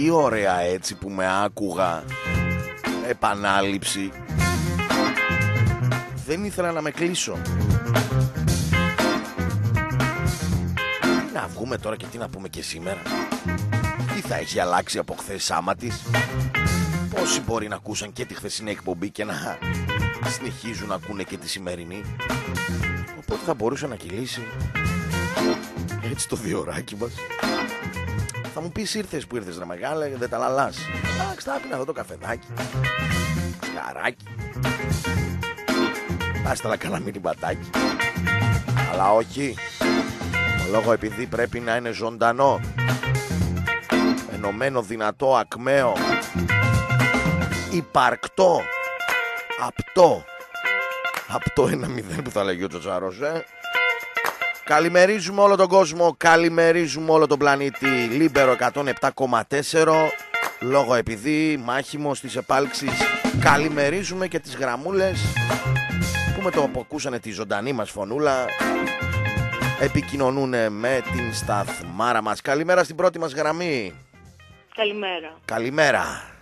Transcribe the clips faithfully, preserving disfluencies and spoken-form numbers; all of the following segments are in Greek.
τι ωραία έτσι που με άκουγα. Επανάληψη. Δεν ήθελα να με κλείσω. Τι να βγούμε τώρα και τι να πούμε και σήμερα. Τι θα έχει αλλάξει από χθες άμα της. Πόσοι μπορεί να ακούσαν και τη χθεσινή εκπομπή και να συνεχίζουν να ακούνε και τη σημερινή. Οπότε θα μπορούσε να κυλήσει έτσι το διωράκι μας. Θα μου πεις ήρθες που ήρθες ρε μεγάλε, δεν τα λαλάς. Εντάξει, θα πίνα εδώ το καφεδάκι, σιγαράκι. Άστα να κάνα μήνυ μπατάκι. Αλλά όχι. Το λόγο επειδή πρέπει να είναι ζωντανό, ενωμένο, δυνατό, ακμαίο, υπαρκτό, απτό. Απτό ένα μηδέν που θα λέγει ο Τσοτσάρος, ε. Καλημερίζουμε όλο τον κόσμο, καλημερίζουμε όλο τον πλανήτη. Λίμπερο εκατόν επτά κόμμα τέσσερα. Λόγω επειδή μάχημος της επάλξης. Καλημερίζουμε και τις γραμμούλες που με το που ακούσανε τη ζωντανή μας φωνούλα επικοινωνούν με την σταθμάρα μας. Καλημέρα στην πρώτη μας γραμμή. Καλημέρα. Καλημέρα.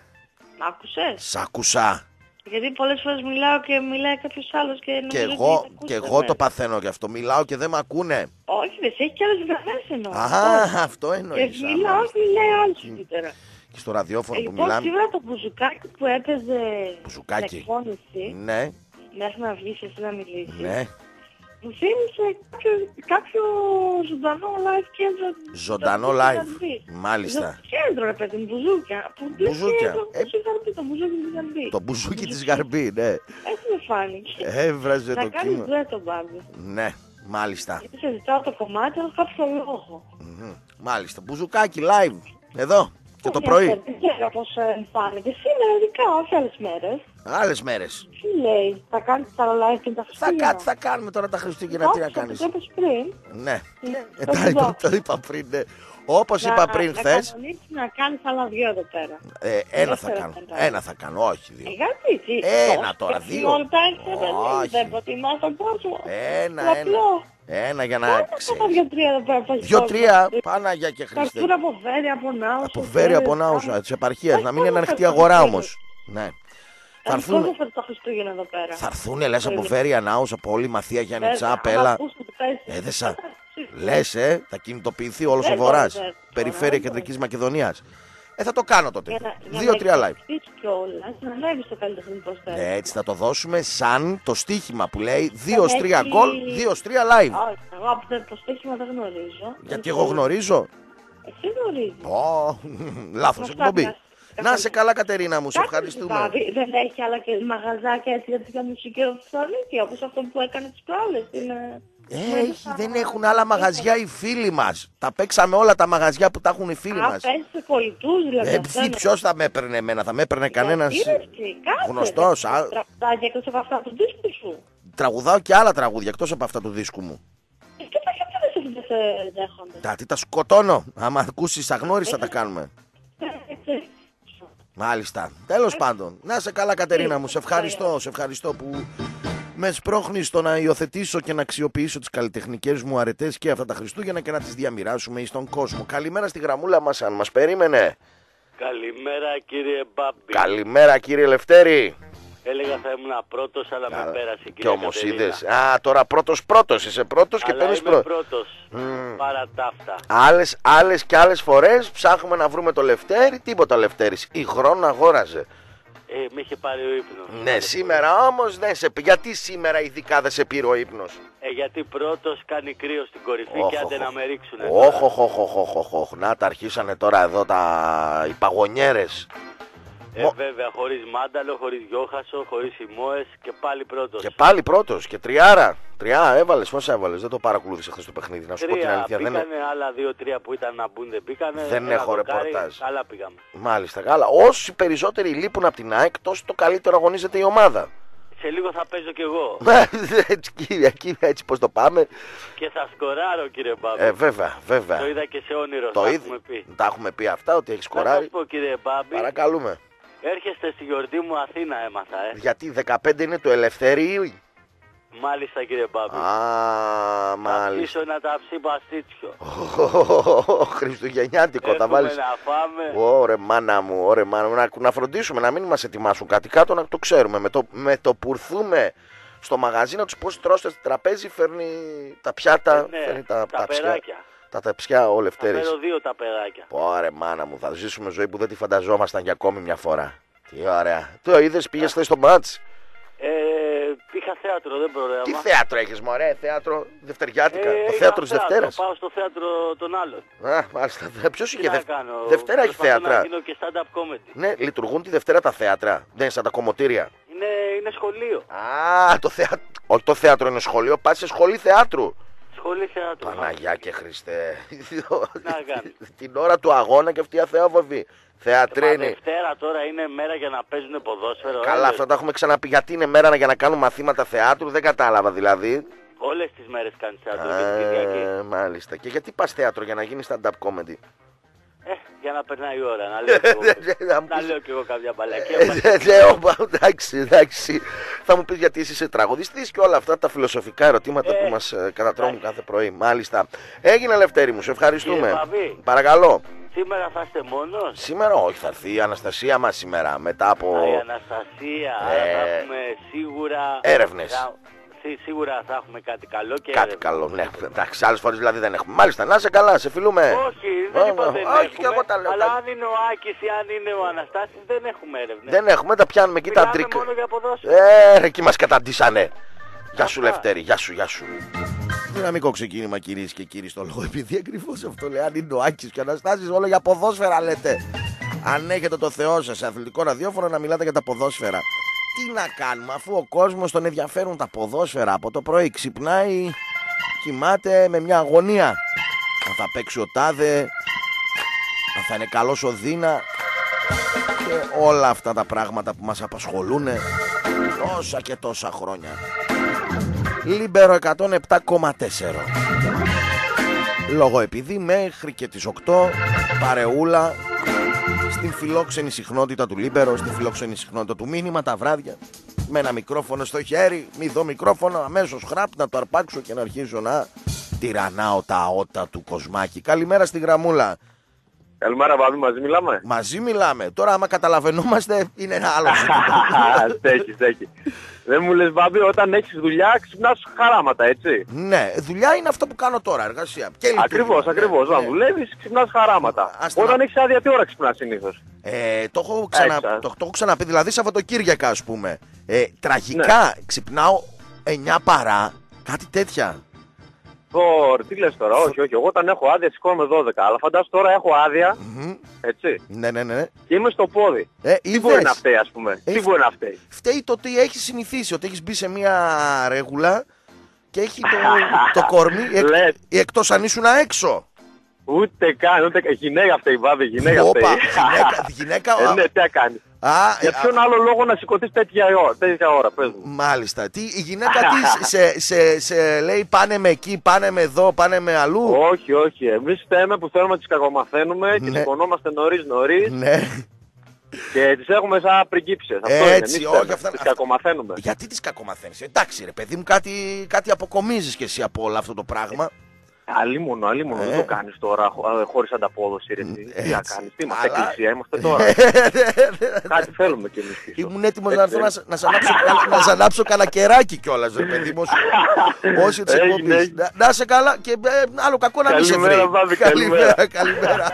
Μ' άκουσες? Σ' άκουσα. Γιατί πολλές φορές μιλάω και μιλάει κάποιος άλλος και νομίζω Και ότι εγώ, δεν και ακούσατε. εγώ το παθαίνω γι' αυτό. Μιλάω και δεν με ακούνε. Όχι, δεν σε έχει κι άλλες γραμμές εννοώ. Α, αυτό Και εννοείς. α, μιλάω, μάλιστα. μιλάει άλλος καλύτερα. Και στο ραδιόφωνο που Λοιπόν, μιλάμε. σήμερα το μπουζουκάκι που έπαιζε Μπουζουκάκι. στην εκφώνηση, Ναι, μέχρι να βγεις εσύ να μιλήσεις, ναι. μου θύμισε κάποιο, κάποιο ζωντανό live κέντρο. Ζωντανό στο live. Ζαρμπή. Μάλιστα. Ζω- Κέντρο, ρε παιδί μου, μπουζούκια. Που λες Μπουζούκια. κέντρο, Ε, Το Ζαρμπή, το μπουζούκι της Ζαρμπή. Το μπουζούκι της Γαρμπή, ναι. Έτσι με φάνηκε. Έβραζε Να το κάνεις κύμα. дуέτο, Μπάμπη. Ναι, μάλιστα. Γιατί σε ζητάω το κομμάτι, αλλά κάποιο λόγο. Μμμ, Μάλιστα. Μπουζουκάκι live. Εδώ. Και το Όχι, πρωί. Δεν ξέρω πώς ε, φάνηκε. Σήμερα ειδικά, όχι άλλες μέρες. Άλλες μέρες. Τι λέει, θα κάνεις τα live και τα Θα, Χριστούγεννα. κα- θα κάνουμε τώρα τα Χριστούγεννα. Τι να κάνεις. Το είπες πριν. Ναι. Ναι, Ε, το τα σου είπα- δώσω. Το είπα πριν, ναι. Όπως Να- είπα πριν να χθες. κανονίσεις να κάνεις άλλα δυο εδώ πέρα. ε, Ένα θα θέλω κάνω. να κάνω. Ένα θα κάνω, όχι Ε, δύο. γιατί, τι, Ένα πώς, τώρα, και δύο. Όλα τα έξοδα, Όχι. δεν προτιμάς τον κόσμο. Ένα, Το ένα. απλό. Ένα για να Κάνε αυτά τα ξέρεις. δύο-τρία εδώ πέρα. πας Δύο-τρία. στο- Παναγιά και Χριστέ. Καρπούρα από Βέρεια, από Νάους. Από Βέρεια, από Νάουσα, της επαρχίας. Να μην είναι ανοιχτή αγορά όμως. Ναι. Θα Θα έρθουν. έρθουν τα Χριστούγεννα εδώ πέρα. Θα έρθουνε, λες, από Βέρεια, Νάουσα, από όλη Μαθία, Γιάννητσά, Βέβαια, Πέλα. άμα ακούς ότι παίζει- Έδεσα. Λες, ε, θα κινητοποιηθεί όλος ο Δεν Βορράς. μπορεί, δεν Περιφέρεια μπορεί. Κεντρικής Μακεδονίας. Ε, θα το κάνω τότε. Για να- για Δύο-τρία να live. εξηγήσεις κιόλας, να ανέβεις στο καλλιτεχνικό στέλνο. Ναι, έτσι θα το δώσουμε σαν το στοίχημα που λέει δύο τρία έχει- γκολ, δύο τρία live. Όχι, εγώ από το το στοίχημα δεν γνωρίζω. Γιατί Δεν εγώ ξέρω. γνωρίζω. Εσύ γνωρίζεις. Ω, λάθος Αυτά εκπομπή. βγάζει. Να σε καλά, Κατερίνα μου, σε Κάτι ευχαριστούμε. ζητάει. Δεν έχει άλλα και μαγαζάκια έτσι για την μουσική Θεσσαλονίκη, όπως αυτό που έκανε τις προάλλες. Είναι... Ε, έχει, δεν έχουν άλλα μαγαζιά οι φίλοι μας. Τα παίξαμε όλα τα μαγαζιά που τα έχουν οι φίλοι Α, μας. παίζεις σε κολλητούς δηλαδή. Ε, αυτό είναι. ποιος θα με έπαιρνε εμένα, θα με έπαιρνε κανένας Γιατί, ρε, εσύ, κάτσε, γνωστός. ρε, α, Τραγουδάκια εκτός από αυτά του δίσκου σου. Τραγουδάω και άλλα τραγούδια εκτός από αυτά του δίσκου μου. Ε, Και τα γιατί δεν σε δέχονται. Τα τι τα σκοτώνω. Άμα ακούσεις αγνώριστα τα κάνουμε. Ε, Μάλιστα. Τέλος πάντων. Να σε καλά, Κατερίνα μου. Σε ευχαριστώ. Σε ευχαριστώ που με σπρώχνεις στο να υιοθετήσω και να αξιοποιήσω τις καλλιτεχνικές μου αρετές και αυτά τα Χριστούγεννα και να τις διαμοιράσουμε εις τον κόσμο. Καλημέρα στη γραμμούλα μας, αν μας περίμενε. Καλημέρα κύριε Μπάμπη. Καλημέρα, κύριε Λευτέρη. Έλεγα θα ήμουν πρώτος, αλλά με πέρασε κύριε Και όμως Κατερίνα. είδες. Α, τώρα πρώτος πρώτος. Είσαι πρώτος και Αλλά παίρνεις είμαι πρώτος. πρώτος. Παρά τα αυτά. Άλλες, άλλες και άλλες φορές ψάχνουμε να βρούμε το Λευτέρη. Τίποτα Λευτέρης. Η χρόνο αγόραζε. Ε, με είχε πάρει ο ύπνος. Ναι, σήμερα όμως δεν σε. Γιατί σήμερα ειδικά δεν σε πήρε ο ύπνος. Ε, γιατί πρώτος κάνει κρύο στην κορυφή Όχ, και άντε όχ, να με ρίξουνε. Όχι, όχι, όχι, όχι, όχι, όχι. Να τα αρχίσανε τώρα εδώ τα οι παγωνιέρες. Ε, Μο- βέβαια, χωρίς μάνταλο, χωρίς γιόχασο, χωρίς ημώες και πάλι πρώτος. Και πάλι πρώτος και τριάρα. Τριά έβαλες, πώς έβαλες. Δεν το παρακολούθησα χθες το παιχνίδι. Να σου πω την Τρία αλήθεια. Δεν... πήγανε, άλλα δύο-τρία που ήταν να μπουν δεν πήγανε. Δεν ένα έχω δοκάρι, ρεπορτάζ. Καλά πήγαμε. Μάλιστα, καλά. Όσοι περισσότεροι λείπουν από την ΑΕΚ, τόσο το καλύτερο αγωνίζεται η ομάδα. Σε λίγο θα παίζω κι εγώ. Έτσι, κύριε, κύριε, έτσι πώς το πάμε. Και θα σκοράρω κύριε Μπάμπη. Ε, βέβαια, βέβαια. Το είδα και σε όνειρο, Το θα είδα. έχουμε πει. Τα έχουμε πει αυτά, ότι έχει Να σκοράρει. σας πω κύριε Μπάμπη, Παρακαλούμε. έρχεστε στη γιορτή μου Αθήνα έμαθα, ε. Γιατί δεκαπέντε είναι το ελευθερίου. Μάλιστα κύριε Μπάμπη. Α, μάλιστα. Πίσω ένα ταψί παστίτσιο. Χριστουγεννιάτικο, τα βάλεις. να φάμε. Ωρε μάνα μου, ωρε μάνα μου. Να, να φροντίσουμε να μην μας ετοιμάσουν κάτι κάτω, να το ξέρουμε. Με το, με το που ήρθουμε στο μαγαζί να τους πω τρώστε στο τραπέζι, φέρνει τα πιάτα, Ε, ναι, φέρνει τα, τα ταψιά. περάκια. Τα ταψιά ο Θα Λευτέρης. φέρω δύο τα παιδάκια. Ωρε μάνα μου, θα ζήσουμε ζωή που δεν τη φανταζόμασταν για ακόμη μια φορά. Τι ωραία. Το είδες, πήγες χθες στο μάτς. Ε, είχα θέατρο, δεν προλάβα. Τι θέατρο έχεις μωρέ, θέατρο Δευτεριάτικα. Ε, Το είχα θέατρο της Δευτέρας. Πάω στο θέατρο των άλλων. Α, μάλιστα. Ποιος Τι είχε να Δευ... κάνω. Δευτέρα έχει Προσπαθώ θέατρα. να γίνω και stand-up comedy. Ναι, λειτουργούν τη Δευτέρα τα θέατρα. Δεν είναι σαν τα κομμωτήρια. Είναι, είναι σχολείο. Α, το θέατρο. Όχι, το θέατρο είναι σχολείο. Πας σε σχολή θεάτρου. Σχολή θεάτρου. Παναγιά και Χριστέ. Να κάνεις. Την ώρα του αγώνα και αυτή η αθεόβοβη. Θεατρίνη. Δευτέρα τώρα είναι μέρα για να παίζουν ποδόσφαιρο. Καλά, όλες, αυτά τα έχουμε ξαναπεί. Γιατί είναι μέρα για να κάνουν μαθήματα θεάτρου, δεν κατάλαβα δηλαδή. όλες τις μέρες κάνεις θέατρο και την Κυριακή. Ε, μάλιστα. Και γιατί πας θέατρο, για να γίνει stand-up comedy? Ε, για να περνάει η ώρα, να λέω κι εγώ, Να μου να πεις- λέω κι εγώ κάποια μπαλακία. Ε, ναι, όπα, εντάξει, εντάξει. Θα μου πεις γιατί εσύ είσαι τραγουδιστής και όλα αυτά τα φιλοσοφικά ερωτήματα Ε, που μας ε, κατατρώνουν κάθε πρωί. Μάλιστα. Έγινε, Λευτέρη μου, σε ευχαριστούμε. Κύριε Παπή. Παρακαλώ. Σήμερα θα είστε μόνος. Σήμερα όχι, θα έρθει η Αναστασία μας σήμερα μετά από Α, η Αναστασία, άρα Ε, θα έχουμε σίγουρα... έρευνες. θα- σί- Σίγουρα θα έχουμε κάτι καλό και κάτι έρευνες. καλό. Ναι, εντάξει, άλλες φορές δηλαδή δεν έχουμε. Μάλιστα, να είσαι καλά, σε φιλούμε. Όχι, δεν είπα Ω, δεν όχι, έχουμε, και εγώ τα λέω. αλλά τα- αν είναι ο Άκης ή αν είναι ο Αναστάσης δεν έχουμε έρευνες. Δεν έχουμε, τα πιάνουμε εκεί τα Μιλάμε τρίκ. μόνο για ποδόσφαιρο. Ε, ρε, εκεί μας καταντήσανε. Γεια σου, Αυτά. Λευτέρη, γεια σου, γεια σου. Δυναμικό ξεκίνημα, κυρίες και κύριοι, στο λόγο. Επειδή ακριβώς αυτό λέει, αν είναι ο Άκης και ο Αναστάσης, όλο για ποδόσφαιρα λέτε. Αν έχετε το Θεό σας σε αθλητικό ραδιόφωνο να μιλάτε για τα ποδόσφαιρα. Τι να κάνουμε, αφού ο κόσμος τον ενδιαφέρουν τα ποδόσφαιρα από το πρωί, ξυπνάει, κοιμάται με μια αγωνία. Αν θα παίξει ο τάδε, αν θα είναι καλός ο Δίνα και όλα αυτά τα πράγματα που μας απασχολούν τόσα και τόσα χρόνια. Λίμπερο εκατόν επτά κόμμα τέσσερα. Λόγω επειδή μέχρι και τις οκτώ παρεούλα στην φιλόξενη συχνότητα του Λίμπερο, στην φιλόξενη συχνότητα του Μήνυμα τα βράδια, με ένα μικρόφωνο στο χέρι, μη δω μικρόφωνο, αμέσως χράπ να το αρπάξω και να αρχίσω να τυραννάω τα αότα του Κοσμάκη. Καλημέρα στη γραμμούλα. Καλημέρα, Βαβή, μαζί μιλάμε. Μαζί μιλάμε. Τώρα άμα καταλαβαίνόμαστε είναι ένα άλλο ζήτημα. Στέκει, στέκει. Δεν μου λες, Βαβή, όταν έχεις δουλειά ξυπνάς χαράματα, έτσι. Ναι, δουλειά είναι αυτό που κάνω τώρα, εργασία. Και λειτουργία. Ακριβώς, Ναι, ακριβώς. ναι. Αν δουλεύεις ξυπνάς χαράματα. Ας την Όταν α- έχεις άδεια, τι ώρα ξυπνάς συνήθως? Ε, το, έχω ξανα... Έξα. το, το έχω ξαναπεί, δηλαδή Σαββατοκύριακα ας πούμε. Ε, τραγικά ξυπνάω εννιά παρά, κάτι τέτοια. Τώρα, τι λες τώρα, όχι, όχι. Εγώ όταν έχω άδεια σηκώνομαι δώδεκα. Αλλά φαντάσου τώρα έχω άδεια, Μμμ. έτσι. Ναι, ναι, ναι. Και είμαι στο πόδι. Ε, Τι μπορεί είδες. να φταίει, ας πούμε. Ε, Τι μπορεί να φταίει. Φταίει το ότι έχεις συνηθίσει, ότι έχεις μπει σε μια ρέγουλα και έχει το, το κορμί, εκ, Λες. εκτός αν ήσουν έξω. Ούτε καν, ούτε καν. Γυναίκα φταίει, Βαβή, γυναίκα Όπα, φταίει. γυναίκα, γυναίκα. Ε, ναι, τι να κάνει. Α, Για ε, ποιον άλλο λόγο να σηκωθείς τέτοια ώρα, τέτοια ώρα, πες μου. μάλιστα. Τι, η γυναίκα τι σε, σε, σε λέει πάνε με εκεί, πάνε με εδώ, πάνε με αλλού. Όχι, όχι. Εμείς φταίμε που θέλουμε να τις κακομαθαίνουμε και Ναι. σηκωνόμαστε νωρίς νωρίς Ναι. και τις έχουμε σαν πριγκίψες. Αυτό Έτσι, είναι. όχι, Εμείς αυτά- τις αυτά- κακομαθαίνουμε. Γιατί τις κακομαθαίνεις. Εντάξει ρε παιδί μου, κάτι, κάτι αποκομίζεις κι εσύ από όλο αυτό το πράγμα. Αλίμονο, αλίμονο. Ε. Δεν το κάνεις τώρα χω- ε, χωρίς ανταπόδοση. Ρε, εσύ. Τι να Έτσι. κάνεις. Τι είμαστε, Αλλά- εκκλησία είμαστε τώρα. Κάτι θέλουμε κι εμείς πίσω. Ήμουν έτοιμος να έρθω να, σ- να σ' ανάψω, να σ' ανάψω κανένα κεράκι κιόλας ρε παιδί μου. όσο- Όσο της Έγινε, εκπομπής. έγινε. Να, να σε καλά και ε, άλλο κακό να μην σε βρει. Καλημέρα, Βάβη, Καλημέρα, καλημέρα.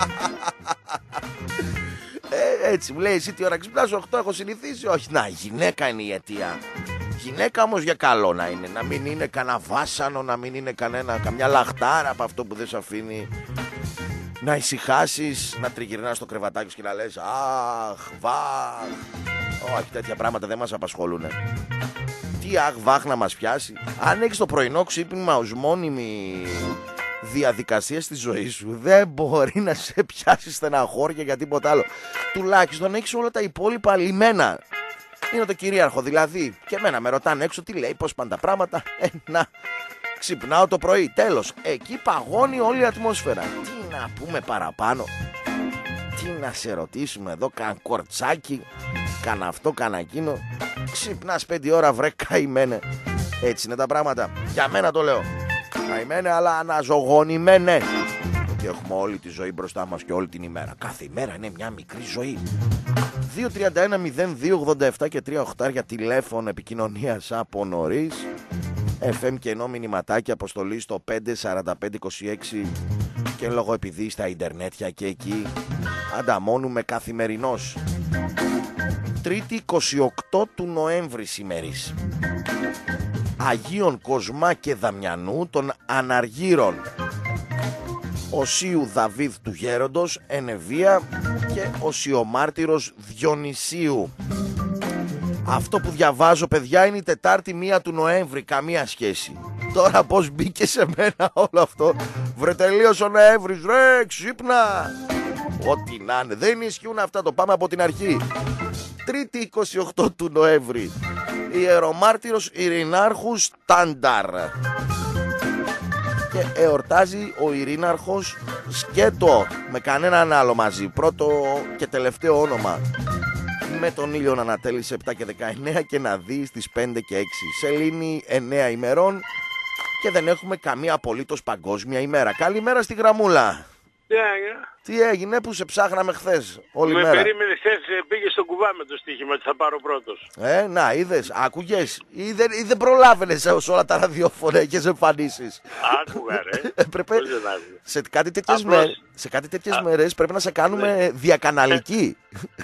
Ε, έτσι μου λέει εσύ τι ώρα ξυπνάς, οκτώ έχω συνηθίσει. Όχι, να, η γυναίκα είναι η αιτία. Γυναίκα όμως για καλό να είναι. Να μην είναι κανένα βάσανο, να μην είναι κανένα, καμιά λαχτάρα από αυτό που δεν σε αφήνει να ησυχάσεις, να τριγυρνάς στο κρεβατάκι σου και να λες αχ, βαχ. Όχι, τέτοια πράγματα δεν μας απασχολούν. Τι αχ, βαχ να μας πιάσει. Αν έχεις το πρωινό ξύπνημα ως μόνιμη διαδικασία στη ζωή σου, δεν μπορεί να σε πιάσει στεναχώρια για τίποτα άλλο. Τουλάχιστον έχεις όλα τα υπόλοιπα λιμένα. Είναι το κυρίαρχο. Δηλαδή, και εμένα με ρωτάνε έξω τι λέει, πώς πάνε τα πράγματα. Ε, να, ξυπνάω το πρωί. Τέλος. Εκεί παγώνει όλη η ατμόσφαιρα. Τι να πούμε παραπάνω. Τι να σε ρωτήσουμε εδώ, καν κορτσάκι, καν αυτό, καν εκείνο. Ξυπνάς πέντε ώρα, βρε καημένε. Έτσι είναι τα πράγματα. Για μένα το λέω. Καημένε αλλά αναζωογονημένε. Ότι έχουμε όλη τη ζωή μπροστά μας και όλη την ημέρα. Κάθε ημέρα είναι μια μικρή ζωή. δύο τριάντα ένα μηδέν δύο ογδόντα επτά και τρία οχτάρια τηλέφωνο επικοινωνίας από νωρίς. εφ εμ και ενώ μηνυματάκια αποστολή στο πέντε σαράντα πέντε είκοσι έξι και λόγω επειδή στα ιντερνέτια και εκεί ανταμώνουμε καθημερινώς. Τρίτη είκοσι οκτώ του Νοέμβρη σήμερης. Αγίων Κοσμά και Δαμιανού των Αναργύρων. Οσίου Δαβίδ του Γέροντος Ενεβία και Οσιομάρτυρος Διονυσίου. Αυτό που διαβάζω, παιδιά, είναι η Τετάρτη μία του Νοέμβρη. Καμία σχέση. Τώρα πως μπήκε σε μένα όλο αυτό. Βρε, τελείωσε ο Νοέμβρης, ρε, ξύπνα. Ό,τι να είναι, δεν ισχύουν αυτά, το πάμε από την αρχή. Τρίτη είκοσι οκτώ του Νοέμβρη. Ιερομάρτυρος Ειρηνάρχου Στάνταρ. Και εορτάζει ο Ειρήναρχος Σκέτο. Με κανέναν άλλο μαζί. Πρώτο και τελευταίο όνομα. Με τον ήλιο να ανατέλει σε επτά και δεκαεννέα και να δει στις πέντε και έξι. Σελήνη εννέα ημερών και δεν έχουμε καμία απολύτως παγκόσμια ημέρα. Καλημέρα στη γραμμούλα. Τι έγινε. Τι έγινε που σε ψάχναμε χθες όλη Με μέρα. περίμενε χθες, πήγε στον κουβά με το στοίχημα ότι θα πάρω πρώτος. Ε, να, είδες, άκουγες ή δεν, ή δεν προλάβαινες σε όλα τα ραδιόφωνα, είχες εμφανίσεις. Άκουγα ρε. Έπρεπε, Πώς δεν άκουγα. σε κάτι τέτοιες, Απλώς- μέρες, σε κάτι τέτοιες μέρες πρέπει να σε κάνουμε διακαναλική.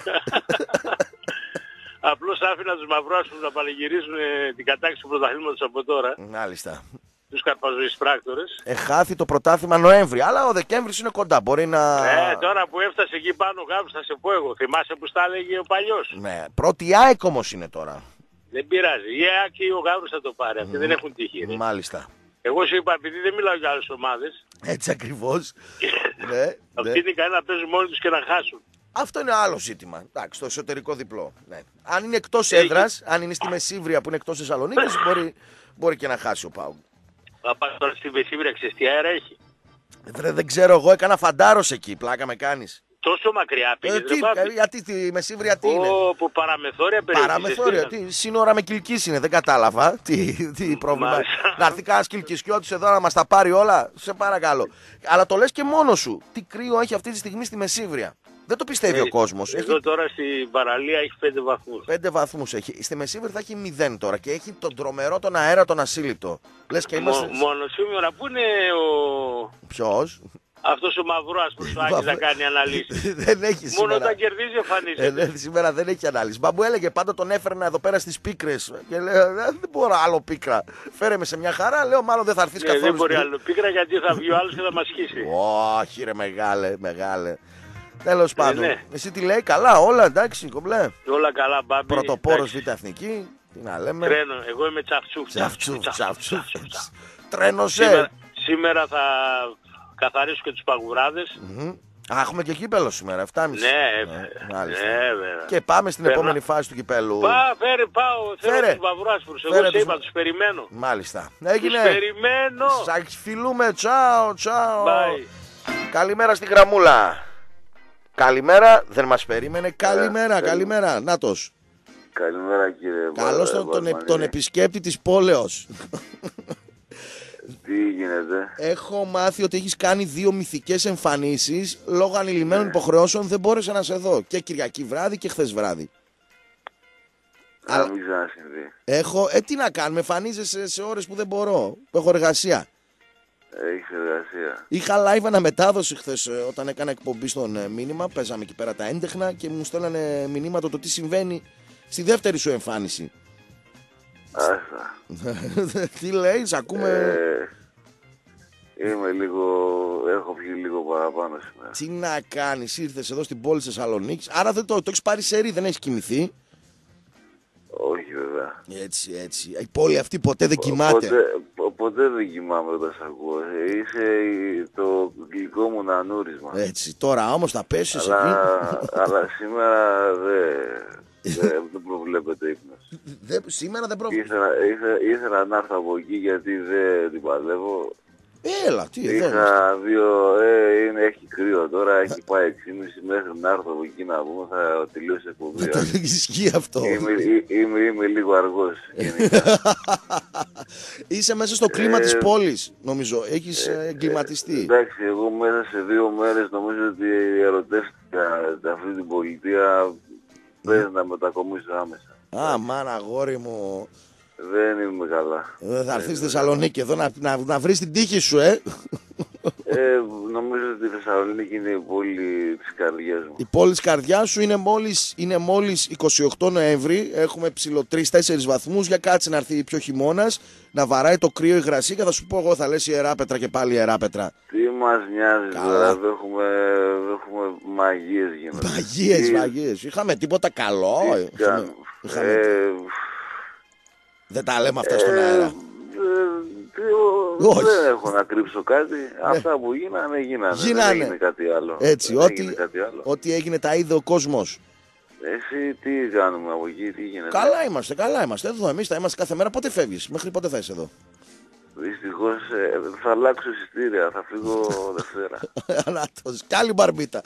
Απλώς άφηνα τους μαυράσους να πανηγυρίζουν ε, την κατάκτηση του πρωταθλήματος από τώρα. Μάλιστα. Τους καρπαζοείς πράκτορες. Εχάθη το πρωτάθλημα Νοέμβρη, αλλά ο Δεκέμβρης είναι κοντά, μπορεί να... Ε, τώρα που έφτασε εκεί πάνω γάμος θα σε πω εγώ. Θυμάσαι που στα έλεγε ο παλιός. Ναι, πρώτη ΑΕΚ όμως είναι τώρα. Δεν πειράζει. Η ΕΑ και ο Γάβρος θα το πάρει. Αυτοί δεν έχουν τύχη. Ρε. Μάλιστα. Εγώ σου είπα, επειδή δεν μιλάω για άλλες ομάδες, Έτσι ακριβώς. ναι, ναι. αυτοί είναι κανένα να παίζουν μόνοι τους και να χάσουν. Αυτό είναι άλλο ζήτημα. Εντάξει, το εσωτερικό διπλό. Ναι. Αν είναι εκτός Έχει. έδρας, αν είναι στη Μεσίβρια που είναι εκτός Θεσσαλονίκης, μπορεί, μπορεί και να χάσει ο Πάου. Θα πας τώρα στη Μεσίβρια, ξέρεις τι αέρα έχει. Βρε, δεν ξέρω, εγώ έκανα φαντάρος εκεί. Πλάκα με κάνεις. Τόσο μακριά πήγες, Ε, ρε τι, Πάπη. ε, γιατί τη Μεσίβρια τι είναι. Ω, που παραμεθόρια περιοχή. Παραμεθόρια, τι, σύνορα με Κιλκής είναι, δεν κατάλαβα. Τι, τι πρόβλημα. Μάλιστα. Να έρθει κανένας Κιλκισιώτης εδώ να μας τα πάρει όλα, σε παρακαλώ. Αλλά το λες και μόνος σου. Τι κρύο έχει αυτή τη στιγμή στη Μεσίβρια. Δεν το πιστεύει ο κόσμος. Εδώ Έχει τώρα στην παραλία έχει πέντε βαθμούς. πέντε βαθμούς έχει. Στη Μεσίβρια θα έχει μηδέν τώρα και έχει τον τρομερό τον αέρα τον ασύλληπτο. Λες και είμαστε. Μο, μόνο σήμερα που είναι ο... Ποιος? αυτός ο μαυρός που σου άρχισε να κάνει αναλύσεις. Δεν έχει Μόνο σήμερα. όταν κερδίζει εμφανίζεται. Ε, ναι, σήμερα δεν έχει ανάλυση. Μα μου έλεγε πάντα τον έφερνα εδώ πέρα στις πίκρες. Και λέω «Ε, δεν μπορώ άλλο πίκρα. Φέρε με σε μια χαρά. Λέω μάλλον δεν θα έρθεις Ναι, καθόλου. δεν μπορεί στην- άλλο πίκρα γιατί θα βγει ο άλλος και θα μας χύσει. Όχι ρε μεγάλε, μεγάλε. Τέλος πάντων. ναι. Εσύ τι λέει, καλά, όλα εντάξει, κομπλέ. Όλα καλά, Μπάμπη. Πρωτοπόρος Εντάξει. Β' Εθνική. Τι να λέμε. Τρένο, εγώ είμαι τσαφτσούφ. Τσαφτσούφ, τσαφτσούφ. τσαφτσούφ. Τρένωσε. Σήμερα, σήμερα θα καθαρίσω και τους παγουράδες. Μμμ. Α, έχουμε και κύπελο σήμερα, εφτά και μισή. Ναι, Ε, μάλιστα. ναι, βέβαια. Και πάμε στην Περνά- επόμενη φάση του κυπέλου. Πά, φέρε, πάω, Φέρε. θέλω τους μαυράσπουρους. Εγώ Φέρε σε τους είπα, μα- τους περιμένω. Μάλιστα. Τους Έγινε. περιμένω. Σας φιλούμε, τσάω, τσάω. Bye. Καλημέρα στη γραμμούλα. Καλημέρα, δεν μας περίμενε. Καλημέρα, καλημέρα. Νάτος. Καλημέρα κύριε. Καλώς τον, τον, επ- τον επισκέπτη της πόλεως. Τι γίνεται. Έχω μάθει ότι έχεις κάνει δύο μυθικές εμφανίσεις. Λόγω ανηλυμένων υποχρεώσεων δεν μπόρεσα να σε δω. Και Κυριακή βράδυ και χθες βράδυ. Να Αλλά- μην ξανασυμβεί. Έχω, ε, τι να κάνουμε, εμφανίζεσαι σε ώρες που δεν μπορώ. Που έχω εργασία. Έχεις εργασία. Είχα live αναμετάδοση χθες ε, όταν έκανα εκπομπή στον ε, μήνυμα. Παίζαμε εκεί πέρα τα έντεχνα και μου στέλνανε μηνύματα το τι συμβαίνει στη δεύτερη σου εμφάνιση. Άστα. Τι λέει, σ' ακούμε. Ε, είμαι λίγο... Έχω βγει λίγο παραπάνω σήμερα. Τι να κάνεις, ήρθες εδώ στην πόλη της Θεσσαλονίκης. Άρα δεν το, το έχεις πάρει σερί, δεν έχεις κοιμηθεί. Όχι βέβαια. Έτσι, έτσι. Η πόλη αυτή ποτέ δεν κοιμάται. Ποτέ, πο- ποτέ δεν κοιμάμαι όταν σ' ακούω. Ε, Είσαι το γλυκό μου νανούρισμα. Έτσι, τώρα όμως θα πέσεις αλλά, εκεί. αλλά σήμερα δεν δε, δεν προβλέπεται ύπνος. Δεν- σήμερα δεν πρόβλημα. Ήθελα, ήθελα, ήθελα να έρθω από εκεί γιατί δεν την παλεύω. Έλα, τι δεν. Είχα δύο, ε, είναι, έχει κρύο τώρα, έχει πάει έξι και μισή μέχρι να έρθω από εκεί να πούμε, θα τελειώσει η εκπομπή. Δεν το ισχύει αυτό. Είμαι, είμαι, είμαι λίγο αργός γενικά. Είσαι μέσα στο κλίμα Ε, της πόλης, νομίζω. Έχεις ε, εγκληματιστεί. Εντάξει, εγώ μέσα σε δύο μέρες νομίζω ότι ερωτεύτηκα αυτή την πολιτεία, πρέπει να μετακομίσω άμεσα. Α, μάνα, αγόρι μου. Δεν είμαι καλά. Ε, θα έρθεις στη Θεσσαλονίκη εδώ να, να, να βρεις την τύχη σου, ε. Ε, νομίζω ότι η Θεσσαλονίκη είναι η πόλη της καρδιάς μου. Η πόλη της καρδιάς σου είναι μόλις, είναι μόλις εικοστή όγδοη Νοέμβρη. Έχουμε ψηλό τρεις τέσσερις βαθμούς. Για κάτσε να έρθει πιο χειμώνας, να βαράει το κρύο η υγρασία και θα σου πω εγώ, θα λες Ιεράπετρα και πάλι Ιεράπετρα. Τι μας νοιάζει Καλά. τώρα, δεν έχουμε, δεν έχουμε μαγείες γίνονται. Μαγείες, Τι- μαγείες. Είχαμε τίποτα καλό. τι Είχαμε, κάνουμε. είχαμε- Ε, Δεν τα λέμε αυτά στον αέρα. ε, τι- Όχι. Δεν έχω να κρύψω κάτι. Αυτά που γίνανε, γίνανε. Γίνανε. Δεν έγινε κάτι άλλο. Έτσι, Δεν ό,τι, έγινε κάτι άλλο. ό,τι έγινε τα είδε ο κόσμος. Εσύ τι κάνουμε από εκεί, τι γίνεται. Καλά είμαστε, καλά είμαστε. Εδώ εμείς θα είμαστε κάθε μέρα. Πότε φεύγεις, μέχρι πότε θα είσαι εδώ? Δυστυχώς ε, θα αλλάξω εισιτήρια, θα φύγω Δευτέρα. Ανάτος, κι άλλη μπαρμπίτα.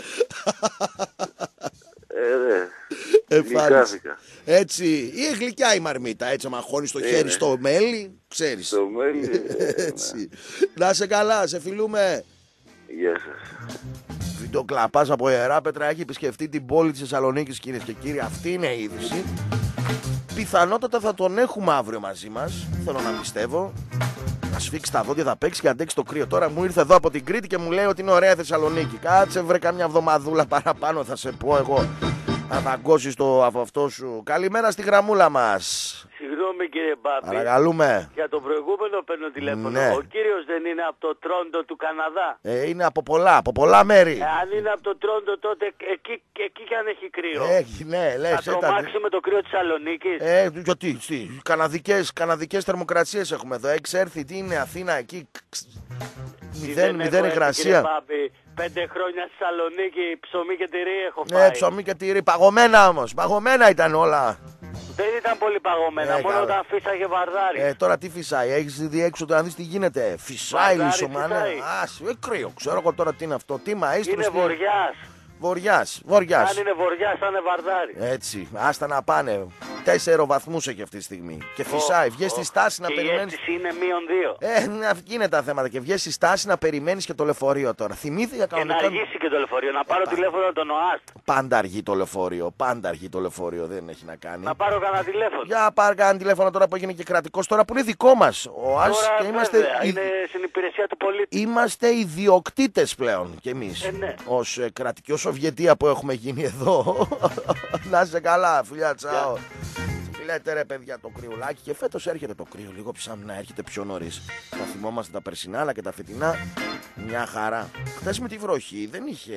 Ε, ρε, Εμφάνιση. γλυκάθηκα. Έτσι, ή γλυκιά η μαρμίτα, έτσι άμα χώνεις το χέρι ναι. στο μέλι, ξέρεις. Στο μέλι, ε, Έτσι. Να σε καλά, σε φιλούμε. γεια σας. Βιντεοκλαπάς από Ιεράπετρα έχει επισκεφτεί την πόλη της Θεσσαλονίκης, κυρίες και κύριοι. Αυτή είναι η είδηση. Πιθανότατα θα τον έχουμε αύριο μαζί μας. Θέλω να πιστεύω. Να σφίξει τα δόντια, θα παίξει και αντέξει το κρύο. Τώρα μου ήρθε εδώ από την Κρήτη και μου λέει ότι είναι ωραία Θεσσαλονίκη. Κάτσε βρε καμιά εβδομαδούλα παραπάνω, θα σε πω εγώ. Θα δαγκώσεις το από αυτό σου. Καλημέρα στη γραμμούλα μας. Συγγνώμη κύριε Μπάμπη. Παρακαλούμε. Για τον προηγούμενο παίρνω τηλέφωνο. Ναι. Ο κύριος δεν είναι από το Τρόντο του Καναδά. Ε, είναι από πολλά, από πολλά μέρη. Ε, αν είναι από το Τρόντο τότε εκεί, εκεί κι αν έχει κρύο. Έχει, ναι, λες. Θα ήταν- τρομάξει με το κρύο της Σαλονίκης. Ε, γιατί, τι, καναδικές, καναδικές θερμοκρασίες έχουμε εδώ. Έχεις έρθει, τι είναι Αθήνα εκεί. Μηδέν, μηδέν υγρασία. Μπάμπη, πέντε χρόνια στη Σαλονίκη ψωμί και τυρί έχω φάει. Ναι, ψωμί και τυρί. Παγωμένα όμως. Παγωμένα ήταν όλα. Δεν ήταν πολύ παγωμένα, Ε, μόνο καλά. όταν φύσαγε βαρδάρι. Ε, τώρα τι φυσάει, έχεις δει έξω να δεις τι γίνεται. Φυσάει Βαρδάρι λισομανέ. φυσάει. Ας, ε, κρύο, ξέρω εγώ τώρα τι είναι αυτό. Τι μαΐστρος. Είναι τι- βοριάς. Βοριάς, βοριάς. Αν είναι βοριάς θα είναι βαρδάρι. Έτσι, άστα να πάνε. Τέσσερο βαθμούς έχει αυτή τη στιγμή. Και φυσάει, βγες στη στάση να Και η περιμένεις. αίσθηση είναι μείον δύο. Ε, ναι, αυτή είναι τα θέματα. Και βγες στη στάση να περιμένεις και το λεωφορείο τώρα. Θυμήθηκα Και να κανονικά. αργήσει και το λεωφορείο, να πάρω τηλέφωνο τον ΟΑΣΤ. Πάντα αργεί το λεωφορείο. Πάντα αργεί το λεωφορείο. Δεν έχει να κάνει. Να πάρω κανένα τηλέφωνο. Για πάρει κανένα τηλέφωνο τώρα που έγινε και κρατικός. Τώρα που είναι δικό μας. Ο Άς Τώρα και είμαστε. βέβαια, ι- είναι στην υπηρεσία του πολίτη. Είμαστε ιδιοκτήτες πλέον κι εμείς. Ε, ναι. Ως ε, κρατική, ως Σοβιετία που έχουμε γίνει εδώ. Να είσαι καλά, φιλιά, τσάω. Λέτε ρε παιδιά το κρυουλάκι και φέτος έρχεται το κρύο λίγο ψάχνει να έρχεται πιο νωρίς. Θα θυμόμαστε τα περσινά αλλά και τα φετινά μια χαρά. Χθες με τη βροχή δεν είχε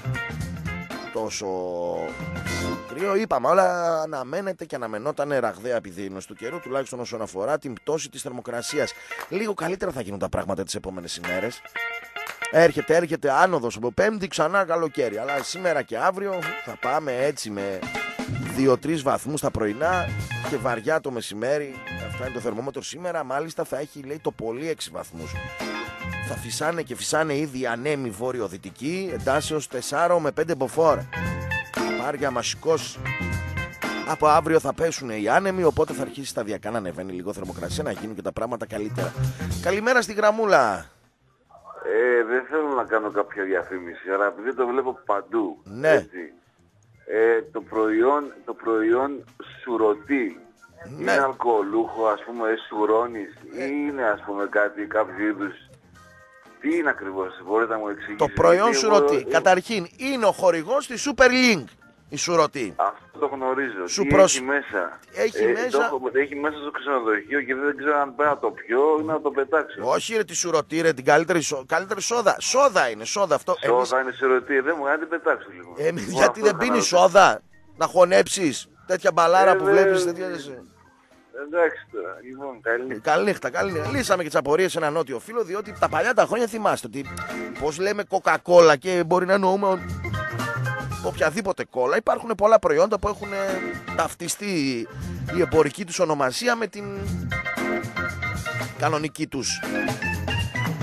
τόσο κρύο, είπαμε όλα αναμένεται και αναμενόταν ραγδαία επιδείνωση του καιρού, τουλάχιστον όσον αφορά την πτώση της θερμοκρασίας. Λίγο καλύτερα θα γίνουν τα πράγματα τις επόμενες ημέρες. Έρχεται, έρχεται άνοδος από Πέμπτη ξανά καλοκαίρι. Αλλά σήμερα και αύριο θα πάμε έτσι με δύο τρεις βαθμούς τα πρωινά και βαριά το μεσημέρι. Αυτά είναι το θερμόμετρο σήμερα. Μάλιστα θα έχει λέει το πολύ έξι βαθμούς. Θα φυσάνε και φυσάνε ήδη ανέμοι βόρειο-δυτικοί εντάσεως τέσσερα με πέντε μποφόρ. Πάρια μασικός. Από αύριο θα πέσουν οι άνεμοι, οπότε θα αρχίσει σταδιακά να ανεβαίνει λίγο θερμοκρασία, να γίνουν και τα πράγματα καλύτερα. Καλημέρα στη γραμμούλα. Ε, δεν θέλω να κάνω κάποια διαφήμιση, αλλά επειδή το βλέπω παντού. Ναι. Έτσι, ε, το προϊόν, το προϊόν σουρωτή. Ναι. Είναι αλκοολούχο, ας πούμε, σουρώνεις ή είναι, ας πούμε, κάτι, κάποιο είδους. Τι είναι ακριβώς, μπορείτε να μου εξηγήσετε? Το προϊόν Γιατί σουρωτή. εγώ- Καταρχήν είναι ο χορηγός της Super Link. Η σουρωτή. Αυτό το γνωρίζω. Σου Τι προσ- έχει μέσα? Έχει ε, μέσα- Το έχω, έχει μέσα στο ξενοδοχείο και δεν ξέρω αν πρέπει να το πιω ή να το πετάξω. Όχι ρε τη σουρωτή ρε, την καλύτερη, σο... καλύτερη σόδα. Σόδα είναι, σόδα αυτό. Εμείς, Σόδα είναι σουρωτή, δεν μου να την πετάξω λίγο. εμείς Λοιπόν, γιατί αυτό δεν θα πίνεις ρωτήσω. σόδα. Να χωνέψεις. Τέτοια μπαλάρα Ε, που δε- βλέπεις. Τέτοια... Εντάξει τώρα, λοιπόν, καλή. Καληνύχτα, καληνύχτα. Λύσαμε και τις απορίες σε ένα νότιο φίλο, διότι τα παλιά τα χρόνια θυμάστε ότι πώς λέμε κοκακόλα και μπορεί να εννοούμε οποιαδήποτε κόλλα. Υπάρχουν πολλά προϊόντα που έχουν ταυτιστεί η εμπορική τους ονομασία με την κανονική τους